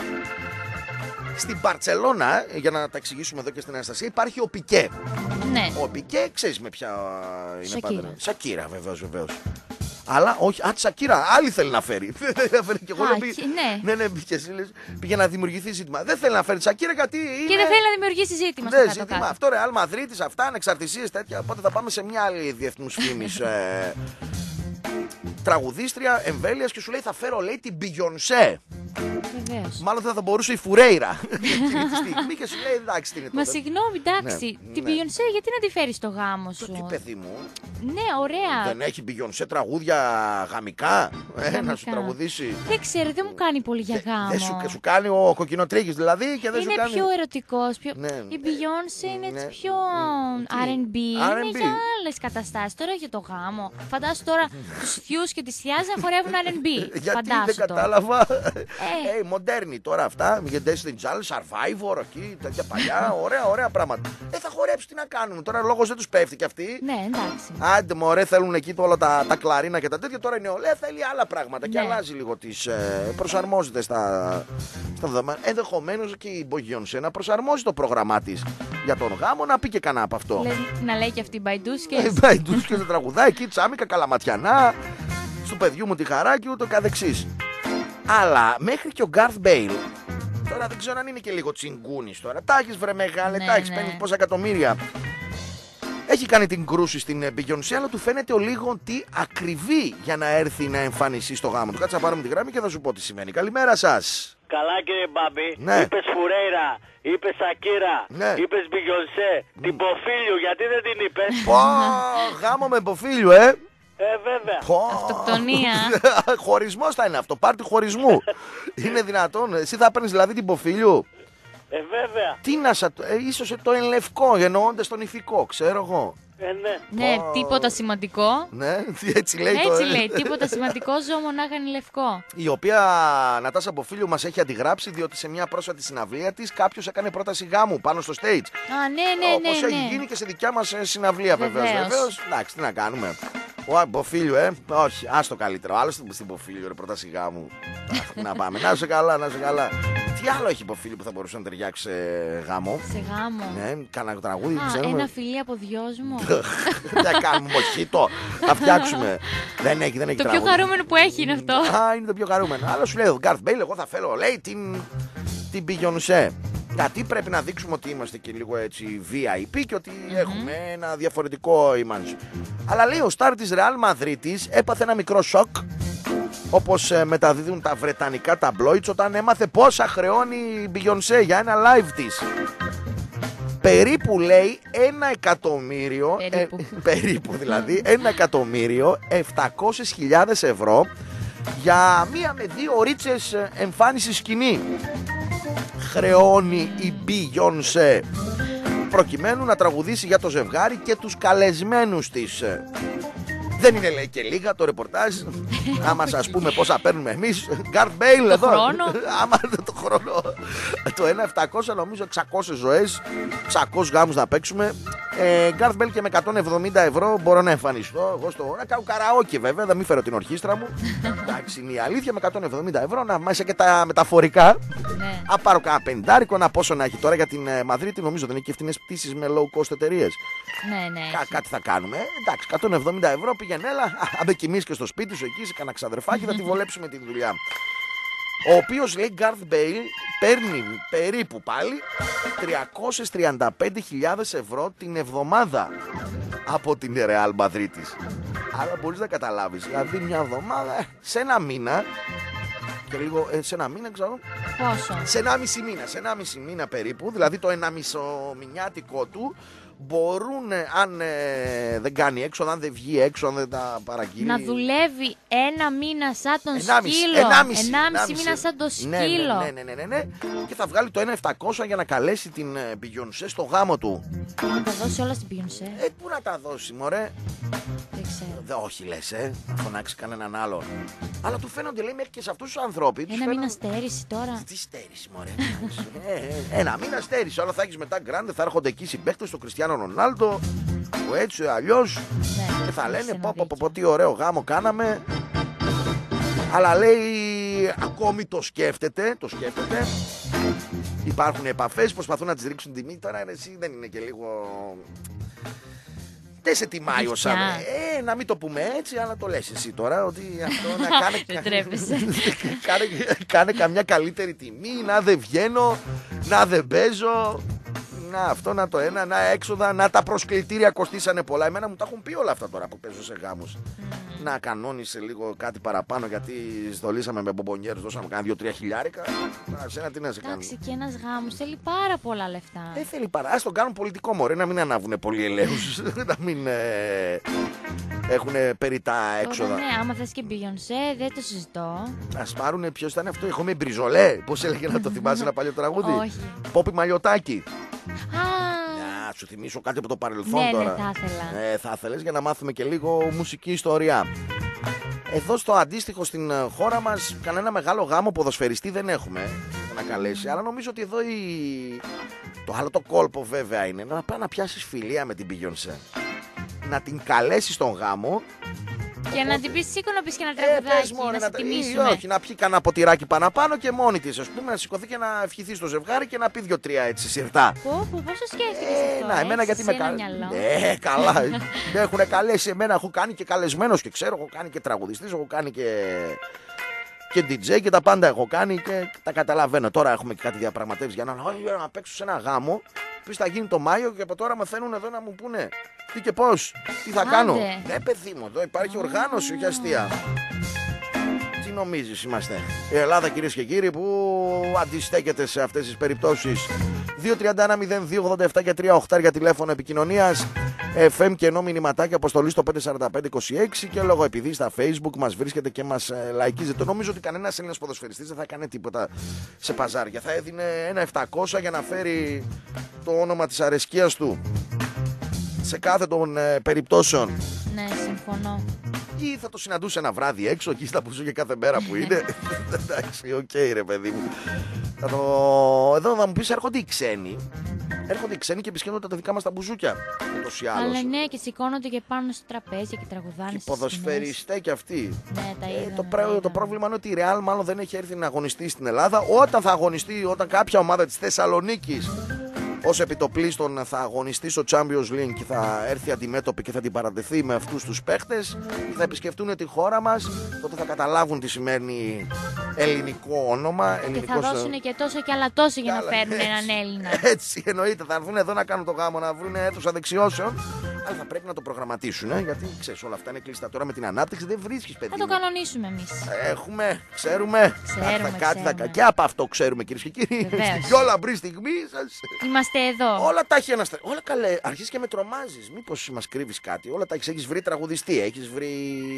Στην Μπαρτσελώνα, για να τα εξηγήσουμε εδώ και στην Αναστασία, υπάρχει ο Πικέ. Ναι. Ο Πικέ, ξέρεις με ποια είναι Σακύρα. πάντα. Σακύρα, βεβαίως, βεβαίως. Αλλά όχι, α, τη Σακύρα, άλλη θέλει να φέρει. Δεν φέρει και εγώ. Α, λέω, πήγε- ναι. ναι, ναι, πήγε, εσύ λες, πήγε να δημιουργηθεί ζήτημα. Δεν θέλει να φέρει τη Σακύρα γιατί. Και είναι... δεν θέλει να δημιουργήσει ζήτημα Ναι, στο ζήτημα. κάτω-κάτω. Αυτό ρε, Αλμαδρίτης, αυτά, ανεξαρτησίες τέτοια. Οπότε θα πάμε σε μια άλλη διεθνούς φήμης ε, τραγουδίστρια εμβέλειας και σου λέει θα φέρω, λέει, την Beyoncé. Βεβαίως. Μάλλον δεν θα μπορούσε η Φουρέιρα. Στιγμή και σου λέει εντάξει τι είναι Μα τότε. συγγνώμη, εντάξει. Ναι, Την ναι. Beyoncé γιατί να τη φέρει στο γάμο σου. Τι παιδί μου, Ναι, ωραία. δεν έχει Beyoncé τραγούδια γαμικά, ε, να σου Γαμικά. τραγουδήσει. Δεν ξέρω, δεν μου κάνει πολύ για γάμο. Δεν σου, σου κάνει ο κοκκινοτρίχης δηλαδή και δεν Είναι σου κάνει. πιο ερωτικός. Πιο... Ναι. Η Beyoncé είναι έτσι Ναι. πιο Τι? αρ εν μπι. αρ εν Είναι μπι. για άλλες καταστάσεις. Τώρα για το γάμο. Φαντάσου τώρα τους θειούς και τις θειάς να χορεύουν αρ εν μπι. Γιατί Φαντάσου δεν τώρα. κατάλαβα. Ε, μοντέρνη τώρα αυτά. Για Destiny Challenge, Survivor εκεί, τέτοια παλιά. Ωραία, ωραία πράγματα. Ε, θα χορέψουν τι να κάνουν. Τώρα λόγος δεν τους πέφτει κι αυτοί. Ναι, εντάξει. Άντε μωρέ, θέλουν εκεί το, όλα τα, τα κλαρίνα και τα τέτοια. Τώρα η νεολαία θέλει άλλα πράγματα και Ναι. αλλάζει λίγο τις. Ε, προσαρμόζεται στα, στα δεδομένα. Ενδεχομένως και η Beyoncé να προσαρμόζει το πρόγραμμά της για τον γάμο, να πει και κανένα από αυτό. Λες να λέει και αυτή η Μπαϊντούσκε. Ε, πάει τους και δεν τραγουδάει εκεί, τσάμικα, καλαματιανά, στο παιδιού μου τη χαρά και ούτω καθεξής. Αλλά μέχρι και ο Garth Bale, τώρα δεν ξέρω αν είναι και λίγο τσιγκούνης τώρα. Τα έχεις βρε μεγάλε, Ναι, τα έχεις ναι. παίρνει πόσα εκατομμύρια. Έχει κάνει την κρούση στην ε, Beyoncé, αλλά του φαίνεται ο λίγο τι ακριβή για να έρθει να εμφανιστεί στο γάμο του. Κάτσε να πάρουμε τη γράμμη και θα σου πω τι σημαίνει. Καλημέρα σας. Καλά κύριε Μπάμπη, Ναι. είπες Φουρέιρα, είπες Σακύρα, Ναι. είπες Beyoncé, την Ποφίλιου, γιατί δεν την είπες? Πω, γάμο με υποφίλιο, ε. Ε, βέβαια. Πω. Αυτοκτονία. Χωρισμός θα είναι αυτό, πάρτι χωρισμού. Είναι δυνατόν, εσύ θα παίρνεις δηλαδή την υποφίλιο. Ε, βέβαια. Τι να σα. Ε, ίσως το εν λευκό, εννοώντας τον ηθικό, ξέρω εγώ. Ε, ναι. Ναι, τίποτα σημαντικό. Ναι, έτσι λέει το. Έτσι λέει, τίποτα σημαντικό, ζω μονάχα είναι λευκό. Η οποία Νατάσα Μποφίλιου μας έχει αντιγράψει, διότι σε μια πρόσφατη συναυλία της κάποιος έκανε πρόταση γάμου πάνω στο stage. Α, ναι, ναι, ναι. Όπως ναι. έχει γίνει και σε δικιά μας συναυλία, βεβαίως. Βεβαίως. Βεβαίως. Εντάξει, τι να κάνουμε. Ο Μποφίλιου, ε, όχι, άστο καλύτερο. Άλλο στην Μποφίλιου, ρε, πρόταση γάμου. Να πάμε, να είσαι καλά, να είσαι καλά. Τι άλλο έχει Μποφίλιου που θα μπορούσε να ταιριάξει σε γάμο? Σε γάμο. Ναι, κανένα τραγούδι, Α, ξέρουμε. ένα φιλί από δυόσμο. Δεν κάνουμε μοχίτο. Θα φτιάξουμε. Δεν έχει, δεν έχει Το τραγούδι. πιο χαρούμενο που έχει είναι αυτό. Α, είναι το πιο χαρούμενο. Άλλο σου λέει ο Γκάρθ Μπέιλ, εγώ θα θέλω, λέει, την, την Beyoncé. Γιατί πρέπει να δείξουμε ότι είμαστε και λίγο έτσι βι άι πι και ότι mm-hmm. έχουμε ένα διαφορετικό image. Αλλά λέει ο στάρ της Ρεάλ Μαδρίτης έπαθε ένα μικρό σοκ, όπως ε, μεταδίδουν τα βρετανικά ταμπλόιτς, όταν έμαθε πόσα χρεώνει η Beyoncé για ένα live της. Περίπου λέει ένα εκατομμύριο, περίπου, ε, περίπου δηλαδή, ένα εκατομμύριο επτακόσιες χιλιάδες ευρώ για μία με δύο ωρίτσες εμφάνιση σκηνή. Χρεώνει η Beyoncé προκειμένου να τραγουδήσει για το ζευγάρι και τους καλεσμένους της. Δεν είναι, λέει, και λίγα το ρεπορτάζ. Άμα σας πούμε πόσα παίρνουμε εμείς. Γκάρθ Μπέιλ εδώ. Χρόνο. Άμα το χρόνο. Το ένα επτακόσια, νομίζω εξακόσιες ζωές, εξακόσιους γάμους να παίξουμε. Γκάρθ Μπέιλ και με εκατόν εβδομήντα ευρώ μπορώ να εμφανιστώ. Εγώ στο να κάνω καραόκι, βέβαια. Δεν μην φέρω την ορχήστρα μου. Εντάξει, είναι η αλήθεια. Με εκατόν εβδομήντα ευρώ να μέσα και τα μεταφορικά. Ναι. Α, πάρω κάνα πεντάρικο, να πόσο να έχει τώρα για την ε, Μαδρίτη. Νομίζω δεν έχει και ευθυνές πτήσεις με low cost εταιρείες. Ναι, ναι. Κα, κάτι θα κάνουμε. Εντάξει, εκατόν εβδομήντα ευρώ πήγαινε, έλα. Αν δεν κοιμήσεις και στο σπίτι σου εκεί, σε κανένα ξαδερφάκι, θα τη βολέψουμε τη δουλειά. Ο οποίος, λέει, Γκάρθ Μπέιλ παίρνει περίπου πάλι τριακόσιες τριάντα πέντε χιλιάδες ευρώ την εβδομάδα από την Ρεάλ Μαδρίτης. Άρα μπορείς να καταλάβεις, δηλαδή μια εβδομάδα σε ένα μήνα. Και λίγο, ε, σε ένα μήνα, ξέρω. Πόσο? Σε ένα μισή μήνα, σε ένα μισή μήνα περίπου, δηλαδή το ένα μισομηνιάτικο του, μπορούν, αν ε, δεν κάνει έξω, αν δεν βγει έξω, αν δεν τα παραγγείλει. Να δουλεύει ένα μήνα σαν τον ενάμιση, σκύλο. ενάμιση, Ενάμιση ενάμιση μήνα σαν τον σκύλο. Ναι, ναι, ναι, ναι, ναι, ναι. Και θα βγάλει το ένα επτακόσια για να καλέσει την ε, Beyoncé στο γάμο του. Να τα δώσει όλα στην Beyoncé. Ε, πού να τα δώσει, μωρέ. Δεν ξέρω. Δε, όχι, λες, ε, να φωνάξει κανέναν άλλο. Αλλά του φαίνονται, λέει, μέχρι και σε αυτούς τους ανθρώπους. Ένα μήνα στέρηση τώρα. Τι στέρηση, μωρέ. ε, ε, ένα μήνα στέρηση. Όλα θα έχεις μετά γκράντε, θα έρχονται εκεί συμπαίκτες, το Κριστιάνο Ρονάλντο, που έτσι αλλιώς. Ναι, και θα λένε, πω, πω, πω, δίκιο. τι ωραίο γάμο κάναμε. Αλλά λέει, ακόμη το σκέφτεται, το σκέφτεται. Υπάρχουν επαφές, προσπαθούν να τις ρίξουν τιμή. Τώρα εσύ δεν είναι και λίγο... Δεν σε τιμάει ο Σάββα. Ε, να μην το πούμε έτσι, αλλά το λες εσύ τώρα ότι αυτό να κάνει. Δεν τρέπεσαι. κάνε, κάνε καμιά καλύτερη τιμή, να δεν βγαίνω, να δεν παίζω. Να αυτό, να το ένα, να έξοδα, να τα προσκλητήρια κοστίσανε πολλά. Εμένα μου τα έχουν πει όλα αυτά τώρα που παίζω σε γάμους. Mm. Να κανόνισε λίγο κάτι παραπάνω γιατί στολίσαμε με μπομπονιέρους, δώσαμε κάνα δύο-τρία χιλιάρικα. Να σε ένα τι να σε κάνει. Εντάξει, και ένας γάμος θέλει πάρα πολλά λεφτά. Δεν θέλει παρά. Ας τον κάνουν πολιτικό, μωρέ, να μην ανάβουν πολλοί ελέγχους. Να μην ε, έχουν περιτά έξοδα. Τώρα, ναι, άμα θες και Beyoncé, δεν το συζητώ. Ας πάρουν, ποιος ήταν αυτό, έχουμε μπριζολέ. Πώς έλεγε να το θυμάσαι ένα παλιό τραγούδι. Όχι. Πόπι Μαλιωτάκη. Α, Να σου θυμίσω κάτι από το παρελθόν ναι, τώρα. ναι, θα ήθελα. Ε, θα ήθελες για να μάθουμε και λίγο μουσική ιστορία. Εδώ στο αντίστοιχο στην χώρα μας κανένα μεγάλο γάμο ποδοσφαιριστή δεν έχουμε να καλέσει. Αλλά νομίζω ότι εδώ η... το άλλο το κόλπο βέβαια είναι να πάει να πιάσεις φιλία με την Beyoncé. Να την καλέσεις στον γάμο. Και να την πεις σήκω να πεις και ένα Ε, τραγουδάκι, πες, μωρέ, να σε τα- τιμήσουμε. ή όχι, να πιει κανένα ποτηράκι παραπάνω και μόνη της, ας πούμε, να σηκωθεί και να ευχηθεί στο ζευγάρι και να πει δύο-τρία έτσι σιρτά. Πω, πω, πώς το σκέφτηκες Ε, αυτό, να, εμένα έτσι, γιατί με σε ένα καλέσουν. μυαλό. Ε, καλά. Με έχουν καλέσει εμένα, έχω κάνει και καλεσμένος και ξέρω, έχω κάνει και τραγουδιστής, έχω κάνει και. Και ντι τζέι και τα πάντα έχω κάνει και τα καταλαβαίνω. Τώρα έχουμε και κάτι διαπραγματεύσεις για να, να παίξω σε ένα γάμο. Που θα γίνει το Μάιο και από τώρα μαθαίνουν εδώ να μου πούνε τι και πώς, τι θα Άντε. κάνω. Ναι, παιδί μου, εδώ υπάρχει οργάνωση, όχι αστεία. Τι νομίζεις είμαστε? Η Ελλάδα, κυρίες και κύριοι, που αντιστέκεται σε αυτές τις περιπτώσεις. δύο τριάντα ένα μηδέν δύο ογδόντα επτά και τρία οκτώ για τηλέφωνο επικοινωνίας. εφ εμ και ενώ μηνυματάκι αποστολή στο πέντε τέσσερα πέντε είκοσι έξι και λόγω επειδή στα Facebook μας βρίσκεται και μας ε, λαϊκίζεται. Νομίζω ότι κανένας Έλληνας ποδοσφαιριστής δεν θα κάνει τίποτα σε παζάρια. Θα έδινε ένα επτακόσια για να φέρει το όνομα της αρεσκίας του σε κάθε των ε, περιπτώσεων. Ναι, συμφωνώ. Ή θα το συναντούσε ένα βράδυ έξω, εκεί στα μπουζούκια κάθε μέρα που είναι. Εντάξει, οκ, okay, ρε παιδί μου. Θα το... Εδώ θα μου πεις, έρχονται οι ξένοι. Έρχονται οι ξένοι και επισκέπτονται τα δικά μας τα μπουζούκια. Ούτως ή άλλως. Αλλά ναι, και σηκώνονται και πάνω στο τραπέζι και τραγουδάνε. Και ποδοσφαιριστές κι αυτοί. Ναι, τα είδα. Ε, το, πρέ... το πρόβλημα είναι ότι η Real μάλλον δεν έχει έρθει να αγωνιστεί στην Ελλάδα. Όταν θα αγωνιστεί, όταν κάποια ομάδα της Θεσσαλονίκης ως επιτοπλίστων θα αγωνιστεί στο Champions League και θα έρθει αντιμέτωπη και θα την παρατεθεί με αυτούς τους παίχτες και θα επισκεφτούν τη χώρα μας, τότε θα καταλάβουν τι σημαίνει ελληνικό όνομα. Και θα δώσουν και τόσο και άλλα τόσο για να φέρουν έναν Έλληνα. Έτσι εννοείται, θα έρθουν εδώ να κάνουν το γάμο, να βρουν αίθουσα δεξιώσεων. Αλλά θα πρέπει να το προγραμματίσουν, ε, γιατί ξέρεις, όλα αυτά είναι κλειστά τώρα με την ανάπτυξη, δεν βρίσκεις παιδί. Θα το κανονίσουμε εμείς. Έχουμε, ξέρουμε. Ξέρουμε, θα, κάτι, ξέρουμε. Θα, και από αυτό ξέρουμε, κυρίες και κύριοι. Στην πιο λαμπρή στιγμή σας. Είμαστε εδώ. Όλα τα έχει αναστρέψει. Όλα καλέ. Αρχίζεις και με τρομάζεις. Μήπως μας κρύβεις κάτι. Όλα τα έχεις. Έχεις βρει τραγουδιστή, έχεις βρει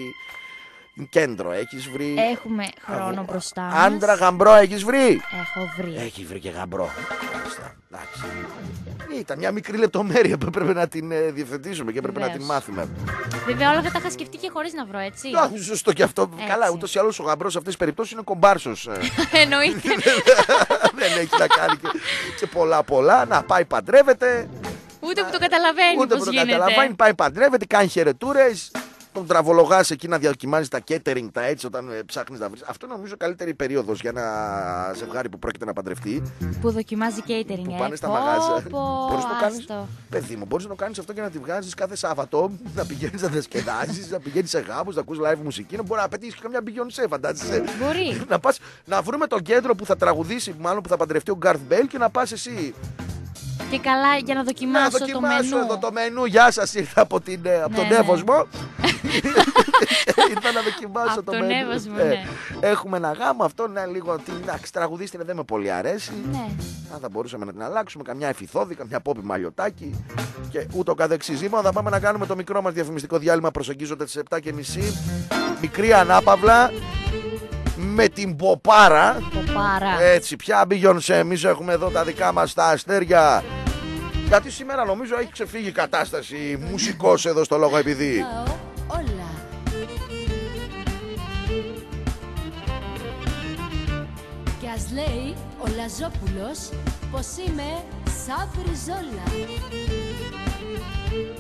κέντρο, έχεις βρει. Έχουμε χρόνο μπροστά μας. Άντρα γαμπρό, έχεις βρει. Έχω βρει. Έχει βρει και γαμπρό. Εντάξει. Ήταν μια μικρή λεπτομέρεια που έπρεπε να την ε, διευθετήσουμε και έπρεπε Βεβαίως. να την μάθουμε. Βέβαια, όλα αυτά τα είχα σκεφτεί και χωρίς να βρω, έτσι. Α, σωστό και αυτό. Έτσι. Καλά, ούτως ή άλλως ο γαμπρός σε αυτές τις περιπτώσεις είναι κομπάρσος. Εννοείται. Δεν έχει να κάνει και, και πολλά πολλά. Να πάει παντρεύεται. Ούτε που το καταλαβαίνει Ούτε πώς που το γίνεται. καταλαβαίνει. Πάει παντρεύεται, κάνει χαιρετούρες. Τον τραβολογάς εκεί να διακιμάζει τα catering, τα έτσι όταν ε, ψάχνεις να βρεις. Αυτό νομίζω καλύτερη περίοδος για ένα ζευγάρι που πρόκειται να παντρευτεί. Που δοκιμάζει catering. Που ε. πάνε στα Πω, μαγάζια. πω, Μπορείς να το κάνεις. άστο. Παιδί μου, μπορείς να το κάνεις αυτό και να τη βγάζεις κάθε Σάββατο. Να πηγαίνεις να διασκεδάζεις, να πηγαίνεις σε γάμους, να ακούς live μουσική. Να μπορεί να πετύχεις και καμιά Beyoncé, φαντάζεσαι. Μπορεί. Να πας να βρούμε τον κέντρο που θα τραγουδήσει, μάλλον που θα παντρευτεί ο Garth Bale και να πας εσύ. Και καλά για να δοκιμάσω, Να δοκιμάσω το μενού. εδώ το μενού. Γεια σας, ήρθα από, την, από Ναι, τον ναι. Εύωσμο. Ήρθα να δοκιμάσω Από το τον μενού. Εύωσμο, Ε, ναι. Έχουμε ένα γάμο, αυτό είναι λίγο. Εντάξει, τραγουδίστρια δεν με πολύ αρέσει. Ναι. Αν θα μπορούσαμε να την αλλάξουμε, καμιά εφηθόδη, καμιά πόπη μαλλιωτάκι και ούτω καθεξής. Λοιπόν, θα πάμε να κάνουμε το μικρό μας διαφημιστικό διάλειμμα προσεγγίζοντας τις επτά και μισή. Μικρή ανάπαυλα με την Ποπάρα. Ποπάρα. Έτσι, πια Beyoncé, εμείς έχουμε εδώ τα δικά μας τα αστέρια. Γιατί σήμερα νομίζω έχει ξεφύγει η κατάσταση μουσικός εδώ στο Λόγο Επειδή. Όλα. Και ας λέει ο Λαζόπουλος πως είμαι σαν μπριζόλα.